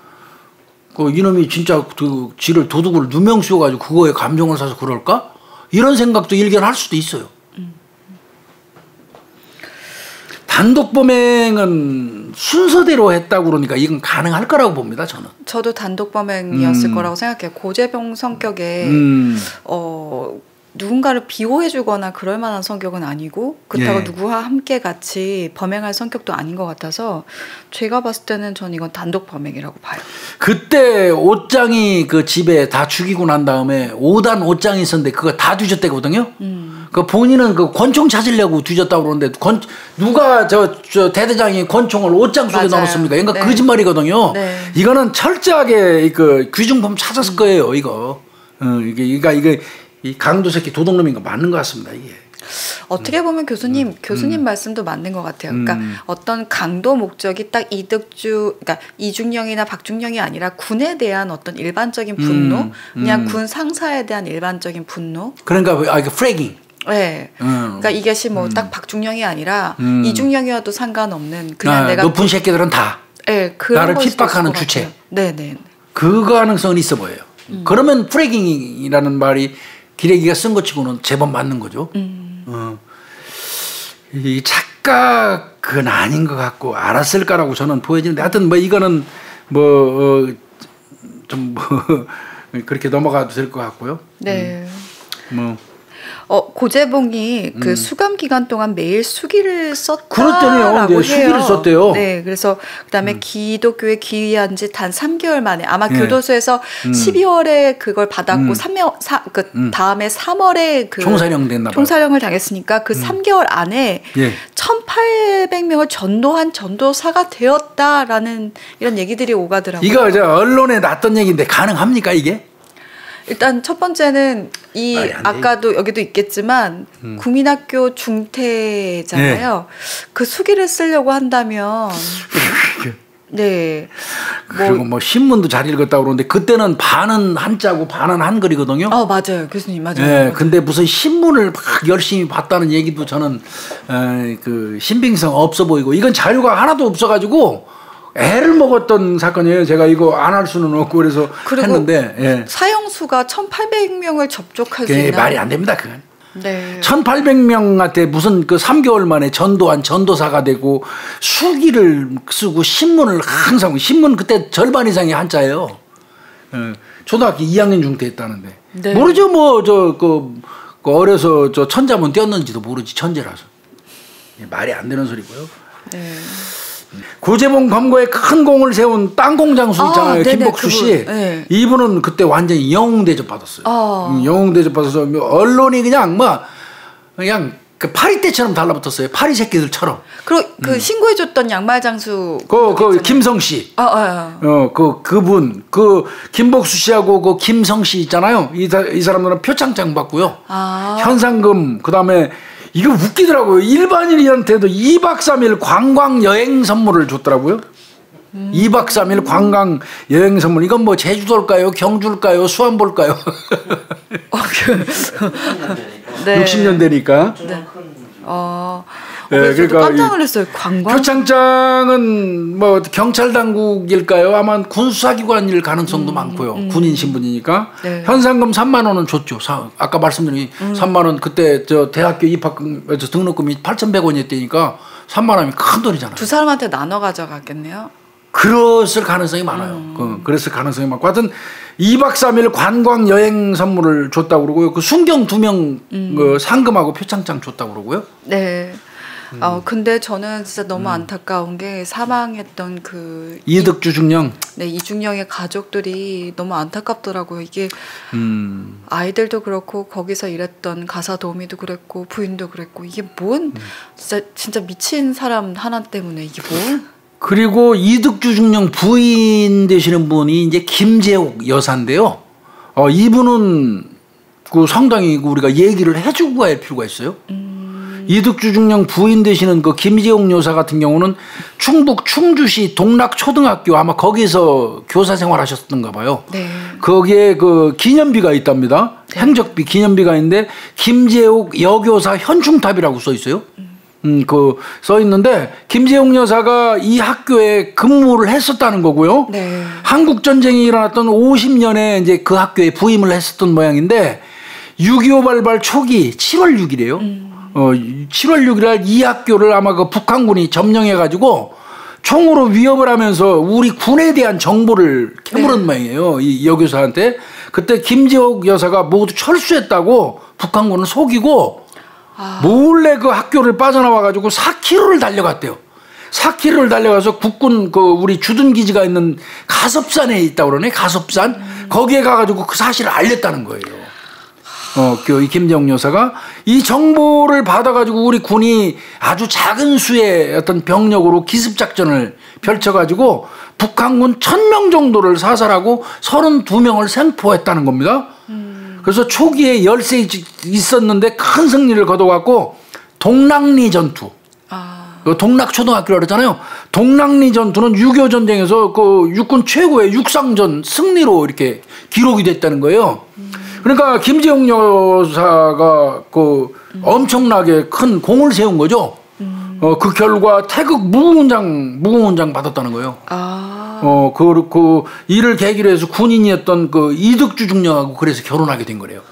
그 이놈이 진짜 그 지를 도둑을 누명 씌워가지고 그거에 감정을 사서 그럴까? 이런 생각도 일견할 수도 있어요. 음. 단독 범행은 순서대로 했다고 그러니까 이건 가능할 거라고 봅니다. 저는. 저도 단독 범행이었을 음. 거라고 생각해요. 고재병 성격에 음. 어. 누군가를 비호해주거나 그럴 만한 성격은 아니고 그렇다고 예. 누구와 함께 같이 범행할 성격도 아닌 것 같아서 제가 봤을 때는 전 이건 단독 범행이라고 봐요. 그때 옷장이 그 집에 다 죽이고 난 다음에 오 단 옷장이 있었는데 그거 다 뒤졌대거든요. 음. 그 본인은 그 권총 찾으려고 뒤졌다고 그러는데 권 누가 저, 저 대대장이 권총을 옷장 속에 넣었습니까? 이거 네. 거짓말이거든요. 네. 이거는 철저하게 그 귀중품 찾았을 거예요. 이거 어, 이게 이게 이게 이 강도 새끼 도둑놈인 거 맞는 것 같습니다. 이게. 어떻게 보면 교수님 음. 교수님 음. 말씀도 맞는 것 같아요. 그러니까 음. 어떤 강도 목적이 딱 이득주, 그러니까 이중영이나 박중영이 아니라 군에 대한 어떤 일반적인 분노, 음. 그냥 음. 군 상사에 대한 일반적인 분노. 그러니까 아 이게 프레깅. 네. 음. 그러니까 이것이 뭐 딱 음. 박중영이 아니라 음. 이중영이와도 상관없는 그냥 아, 내가 높은 새끼들은 다. 네, 나를 핍박하는 주체. 네네. 그 가능성은 있어 보여요. 음. 그러면 프레깅이라는 말이 기레기가 쓴 것 치고는 제법 맞는 거죠. 음. 어. 이 착각은 아닌 것 같고 알았을까라고 저는 보여지는데 하여튼 뭐 이거는 뭐 좀 뭐 그렇게 넘어가도 될 것 같고요. 네. 음. 뭐. 어, 고재봉이 음. 그 수감 기간 동안 매일 수기를 썼다라고 그렇대요. 네, 해요. 수기를 썼대요. 네, 그래서 그다음에 음. 기독교에 귀의한 지 단 삼 개월 만에 아마 네. 교도소에서 음. 십이월에 그걸 받았고 음. 삼 월, 사, 그 음. 다음에 삼월에 그 총사령 됐나 봐요. 총사령을 당했으니까 그 음. 삼 개월 안에 예. 천팔백 명을 전도한 전도사가 되었다라는 이런 얘기들이 오가더라고요. 이거 저 언론에 났던 얘기인데 가능합니까 이게? 일단 첫 번째는 이 아까도 여기도 있겠지만 음. 국민학교 중퇴잖아요. 네. 그 수기를 쓰려고 한다면 네. 뭐, 그리고 뭐 신문도 잘 읽었다고 그러는데 그때는 반은 한자고 반은 한글이거든요. 어 맞아요, 교수님 맞아요. 네, 맞아요. 근데 무슨 신문을 막 열심히 봤다는 얘기도 저는 에, 그 신빙성 없어 보이고 이건 자료가 하나도 없어가지고 애를 먹었던 사건이에요. 제가 이거 안 할 수는 없고 그래서 했는데 예. 사형수가 천팔백 명을 접촉할 수 있나요? 있나요? 말이 안 됩니다. 그건. 네. 천팔백 명한테 무슨 그 삼 개월 만에 전도한 전도사가 되고 수기를 쓰고 신문을 항상 신문 그때 절반 이상이 한자예요. 예. 초등학교 이 학년 중때 했다는데 네. 모르죠. 뭐 저 그 그 어려서 저 천자문 띄었는지도 모르지. 천재라서 말이 안 되는 소리고요. 네. 고재봉 검거에 큰 공을 세운 땅공장수 있잖아요. 아, 김복수 씨. 네. 이분은 그때 완전히 영웅 대접 받았어요. 아. 영웅 대접 받아서 언론이 그냥 막 그냥 그 파리 때처럼 달라붙었어요. 파리 새끼들처럼. 그리고 그 음. 신고해줬던 양말 장수. 그, 그 김성 씨. 아, 아, 아. 어, 그 그분 그 김복수 씨하고 그 김성 씨 있잖아요. 이, 이 사람들은 표창장 받고요. 아. 현상금 그다음에. 이거 웃기더라고요. 일반인한테도 이 박 삼 일 관광 여행 선물을 줬더라고요. 음. 이 박 삼 일 관광 여행 선물. 이건 뭐 제주도일까요? 경주일까요? 수안볼까요? 어, 그, 네. 육십 년대니까. 네. 어, 네, 그러니까 깜짝 놀랐어요. 관광. 표창장은 뭐 경찰 당국일까요? 아마 군수사기관일 가능성도 음, 많고요. 음. 군인 신분이니까. 네. 현상금 삼만 원은 줬죠. 사, 아까 말씀드린 음. 삼만 원 그때 저 대학교 입학금 등록금이 팔천백 원이었다니까 삼만 원이면 큰 돈이잖아요. 두 사람한테 나눠 가져갔겠네요. 그랬을 가능성이 많아요. 음. 그, 그랬을 가능성이 많고 하여튼 이 박 삼 일 관광 여행 선물을 줬다고 그러고요. 그 순경 두 명 음. 그 상금하고 표창장 줬다고 그러고요. 네. 음. 어, 근데 저는 진짜 너무 음. 안타까운 게 사망했던 그 이득주 중령. 네, 이중령의 가족들이 너무 안타깝더라고요. 이게 음. 아이들도 그렇고 거기서 일했던 가사 도우미도 그랬고 부인도 그랬고 이게 뭔 음. 진짜 진짜 미친 사람 하나 때문에 이게 뭘? 그리고 이득주 중령 부인 되시는 분이 이제 김재옥 여사인데요. 어, 이분은 그 상당히 우리가 얘기를 해주고 갈 필요가 있어요. 음. 이득주 중령 부인 되시는 그 김재옥 여사 같은 경우는 충북 충주시 동락초등학교 아마 거기서 교사 생활하셨던가 봐요. 네. 거기에 그 기념비가 있답니다. 네. 행적비 기념비가 있는데 김재옥 여교사 현충탑이라고 써 있어요. 음. 음, 그, 써 있는데, 김재용 여사가 이 학교에 근무를 했었다는 거고요. 네. 한국전쟁이 일어났던 오십 년에 이제 그 학교에 부임을 했었던 모양인데, 육이오 발발 초기 칠월 육일이에요. 음. 어, 칠월 육일 이 학교를 아마 그 북한군이 점령해가지고, 총으로 위협을 하면서 우리 군에 대한 정보를 캐물은 네. 모양이에요. 이 여교사한테. 그때 김재옥 여사가 모두 철수했다고 북한군을 속이고, 아. 몰래 그 학교를 빠져나와가지고 사 킬로미터를 달려갔대요. 사 킬로미터를 달려가서 국군 그 우리 주둔 기지가 있는 가섭산에 있다고 그러네. 가섭산. 음. 거기에 가가지고 그 사실을 알렸다는 거예요. 어, 그 김재용 여사가 이 정보를 받아가지고 우리 군이 아주 작은 수의 어떤 병력으로 기습작전을 펼쳐가지고 북한군 천 명 정도를 사살하고 서른두 명을 생포했다는 겁니다. 음. 그래서 초기에 열세 있었는데 큰 승리를 거둬갖고 동락리 전투. 아. 동락초등학교라고 그랬잖아요. 동락리 전투는 육이오 전쟁에서 그 육군 최고의 육상전 승리로 이렇게 기록이 됐다는 거예요. 음. 그러니까 김재용 여사가 그 음. 엄청나게 큰 공을 세운 거죠. 음. 어, 그 결과 태극 무궁훈장, 무궁훈장 받았다는 거예요. 아. 어, 그, 그, 이를 계기로 해서 군인이었던 그 이득주 중령하고 그래서 결혼하게 된 거래요.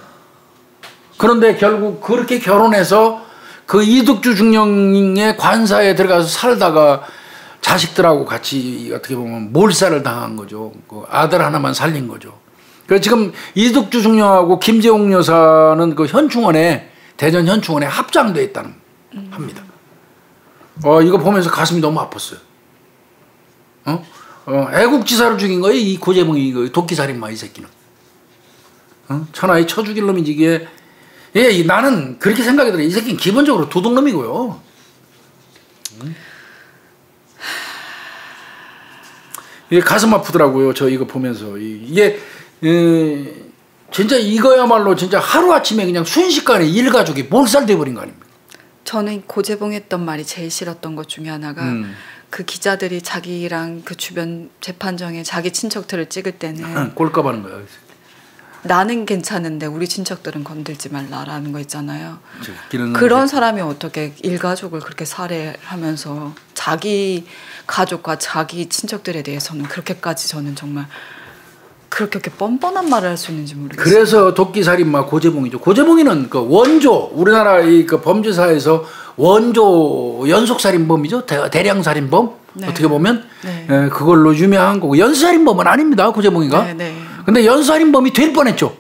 그런데 결국 그렇게 결혼해서 그 이득주 중령의 관사에 들어가서 살다가 자식들하고 같이 어떻게 보면 몰살을 당한 거죠. 그 아들 하나만 살린 거죠. 그래서 지금 이득주 중령하고 김재옥 여사는 그 현충원에, 대전 현충원에 합장돼 있다는, 음. 합니다. 어, 이거 보면서 가슴이 너무 아팠어요. 어? 어, 애국지사를 죽인 거예요. 이 고재봉이 도끼살인마 이 새끼는. 어? 천하에 쳐 죽일 놈이지 이게. 예, 나는 그렇게 생각이 들어요. 이 새끼는 기본적으로 도둑놈이고요. 음. 이게 가슴 아프더라고요. 저 이거 보면서. 이게 에, 진짜 이거야말로 진짜 하루아침에 그냥 순식간에 일가족이 몰살돼 버린 거 아닙니까? 저는 고재봉 했던 말이 제일 싫었던 것 중에 하나가 음. 그 기자들이 자기랑 그 주변 재판정에 자기 친척들을 찍을 때는 꼴값 하는 거야. 나는 괜찮은데 우리 친척들은 건들지 말라라는 거 있잖아요. 그런 그런 사람이 어떻게 일가족을 그렇게 살해하면서 자기 가족과 자기 친척들에 대해서는 그렇게까지 저는 정말 그렇게, 그렇게 뻔뻔한 말을 할 수 있는지 모르겠어요. 그래서 도끼살인마 고재봉이죠. 고재봉이는 그 원조, 우리나라 이 그 범죄사에서 원조 연속살인범이죠. 대, 대량살인범. 네. 어떻게 보면 네. 에, 그걸로 유명한 거고 연쇄살인범은 아닙니다. 고재봉이가. 네, 네. 근데 연쇄살인범이 될 뻔했죠.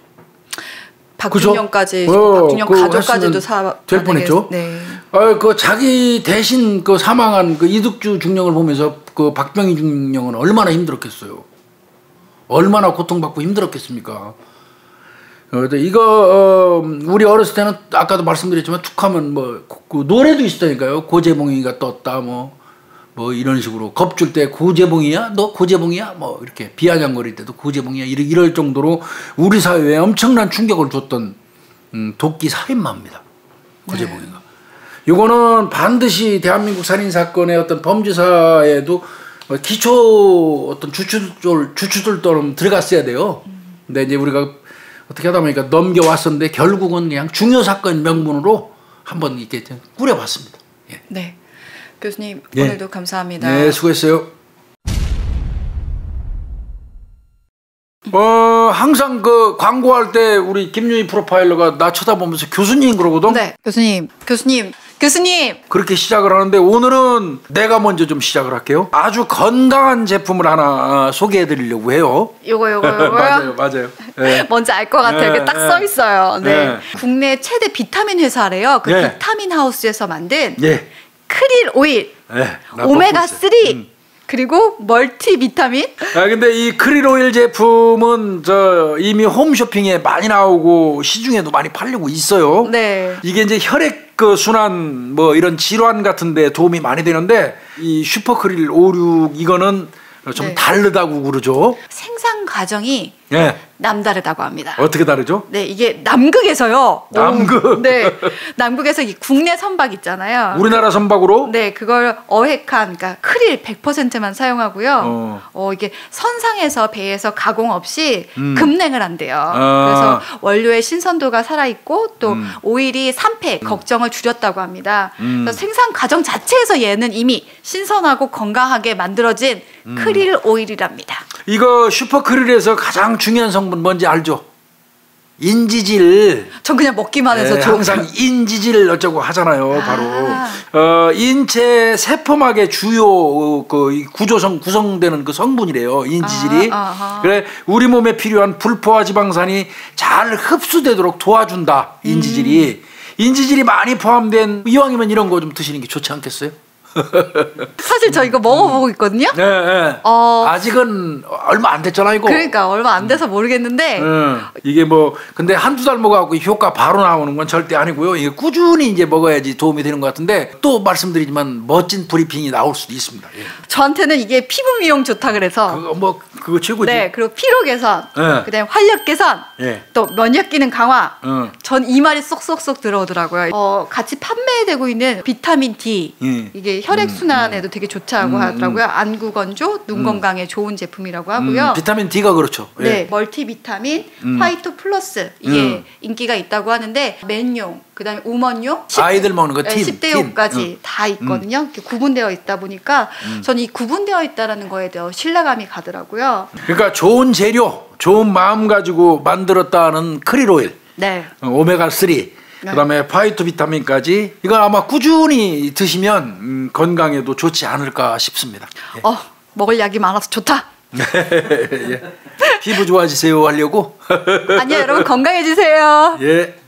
박준영까지 어, 박준영 그 가족까지도 사, 될 뻔했죠. 네. 어, 그 자기 대신 그 사망한 그 이득주 중령을 보면서 그 박병희 중령은 얼마나 힘들었겠어요. 얼마나 고통받고 힘들었겠습니까. 어, 이거 어, 우리 어렸을 때는 아까도 말씀드렸지만 툭하면 뭐 그 노래도 있었다니까요. 고재봉이가 떴다 뭐. 뭐 이런 식으로 겁줄 때 고재봉이야? 너 고재봉이야? 뭐 이렇게 비아냥거릴 때도 고재봉이야? 이럴 정도로 우리 사회에 엄청난 충격을 줬던 음, 도끼 살인마입니다. 고재봉이가. 네. 이거는 반드시 대한민국 살인사건의 어떤 범죄사에도 기초 어떤 주추들, 주추들처럼 들어갔어야 돼요. 근데 이제 우리가 어떻게 하다 보니까 넘겨왔었는데 결국은 그냥 중요사건 명분으로 한번 이렇게 꾸려봤습니다. 예. 네. 교수님 네. 오늘도 감사합니다. 네, 수고했어요. 어 항상 그 광고할 때 우리 김유희 프로파일러가 나 쳐다보면서 교수님 그러거든. 네, 교수님, 교수님, 교수님. 그렇게 시작을 하는데 오늘은 내가 먼저 좀 시작을 할게요. 아주 건강한 제품을 하나 소개해드리려고 해요. 요거 요거 요거요. 맞아요, 맞아요. 네. 뭔지 알 것 같아요. 네, 이렇게 딱 써 네. 있어요. 네. 네. 국내 최대 비타민 회사래요. 그 네. 비타민 하우스에서 만든. 예. 크릴 오일, 네, 오메가 쓰리, 음. 그리고 멀티 비타민. 아 근데 이 크릴 오일 제품은 저 이미 홈쇼핑에 많이 나오고 시중에도 많이 팔리고 있어요. 네. 이게 이제 혈액 그 순환 뭐 이런 질환 같은데 도움이 많이 되는데 이 슈퍼 크릴 오십육 이거는 좀 네. 다르다고 그러죠. 생산 과정이 네. 남다르다고 합니다. 어떻게 다르죠? 네, 이게 남극에서요. 남극. 오, 네, 남극에서 이 국내 선박 있잖아요. 우리나라 선박으로? 네, 그걸 어획한, 그러니까 크릴 백 퍼센트만 사용하고요. 어. 어, 이게 선상에서 배에서 가공 없이 음. 급냉을 한대요. 아. 그래서 원료의 신선도가 살아 있고 또 음. 오일이 산패 음. 걱정을 줄였다고 합니다. 음. 그래서 생산 과정 자체에서 얘는 이미 신선하고 건강하게 만들어진 음. 크릴 오일이랍니다. 이거 슈퍼 크릴에서 가장 중요한 성분 뭔지 알죠? 인지질. 전 그냥 먹기만 해서 네, 항상 인지질 어쩌고 하잖아요. 아. 바로 어, 인체 세포막의 주요 그 구조성 구성되는 그 성분이래요. 인지질이. 아. 그래 우리 몸에 필요한 불포화 지방산이 잘 흡수되도록 도와준다. 인지질이. 음. 인지질이 많이 포함된 이왕이면 이런 거 좀 드시는 게 좋지 않겠어요? 사실 저 이거 먹어보고 있거든요. 네, 네. 어... 아직은 얼마 안 됐잖아 이거. 그러니까 얼마 안 돼서 모르겠는데. 음, 이게 뭐 근데 한두 달 먹어갖고 효과 바로 나오는 건 절대 아니고요. 이게 꾸준히 이제 먹어야지 도움이 되는 것 같은데 또 말씀드리지만 멋진 브리핑이 나올 수도 있습니다. 예. 저한테는 이게 피부 미용 좋다 그래서. 그거 뭐 그거 최고지. 네, 그리고 피로 개선, 네. 그다음에 활력 개선, 네. 또 면역 기능 강화. 음. 전 이 말이 쏙쏙쏙 들어오더라고요. 어, 같이 판매되고 있는 비타민 D 음. 이게 혈액 순환에도 음. 되게 좋다고 음. 하더라고요. 안구 건조, 눈 음. 건강에 좋은 제품이라고 하고요. 음. 비타민 D가 그렇죠. 네, 예. 멀티 비타민, 음. 화이토 플러스 이게 음. 인기가 있다고 하는데 맨용, 그다음에 우먼용, 아이들 먹는 거 틴, 십 대용까지 음. 다 있거든요. 이렇게 구분되어 있다 보니까 음. 저는 이 구분되어 있다라는 거에 대해 신뢰감이 가더라고요. 그러니까 좋은 재료, 좋은 마음 가지고 만들었다는 크릴 오일, 네. 오메가 쓰리. 네. 그다음에 파이토 비타민까지 이건 아마 꾸준히 드시면 음, 건강에도 좋지 않을까 싶습니다. 예. 어, 먹을 약이 많아서 좋다. 예. 피부 좋아지세요 하려고? 아니요, 여러분 건강해지세요. 예.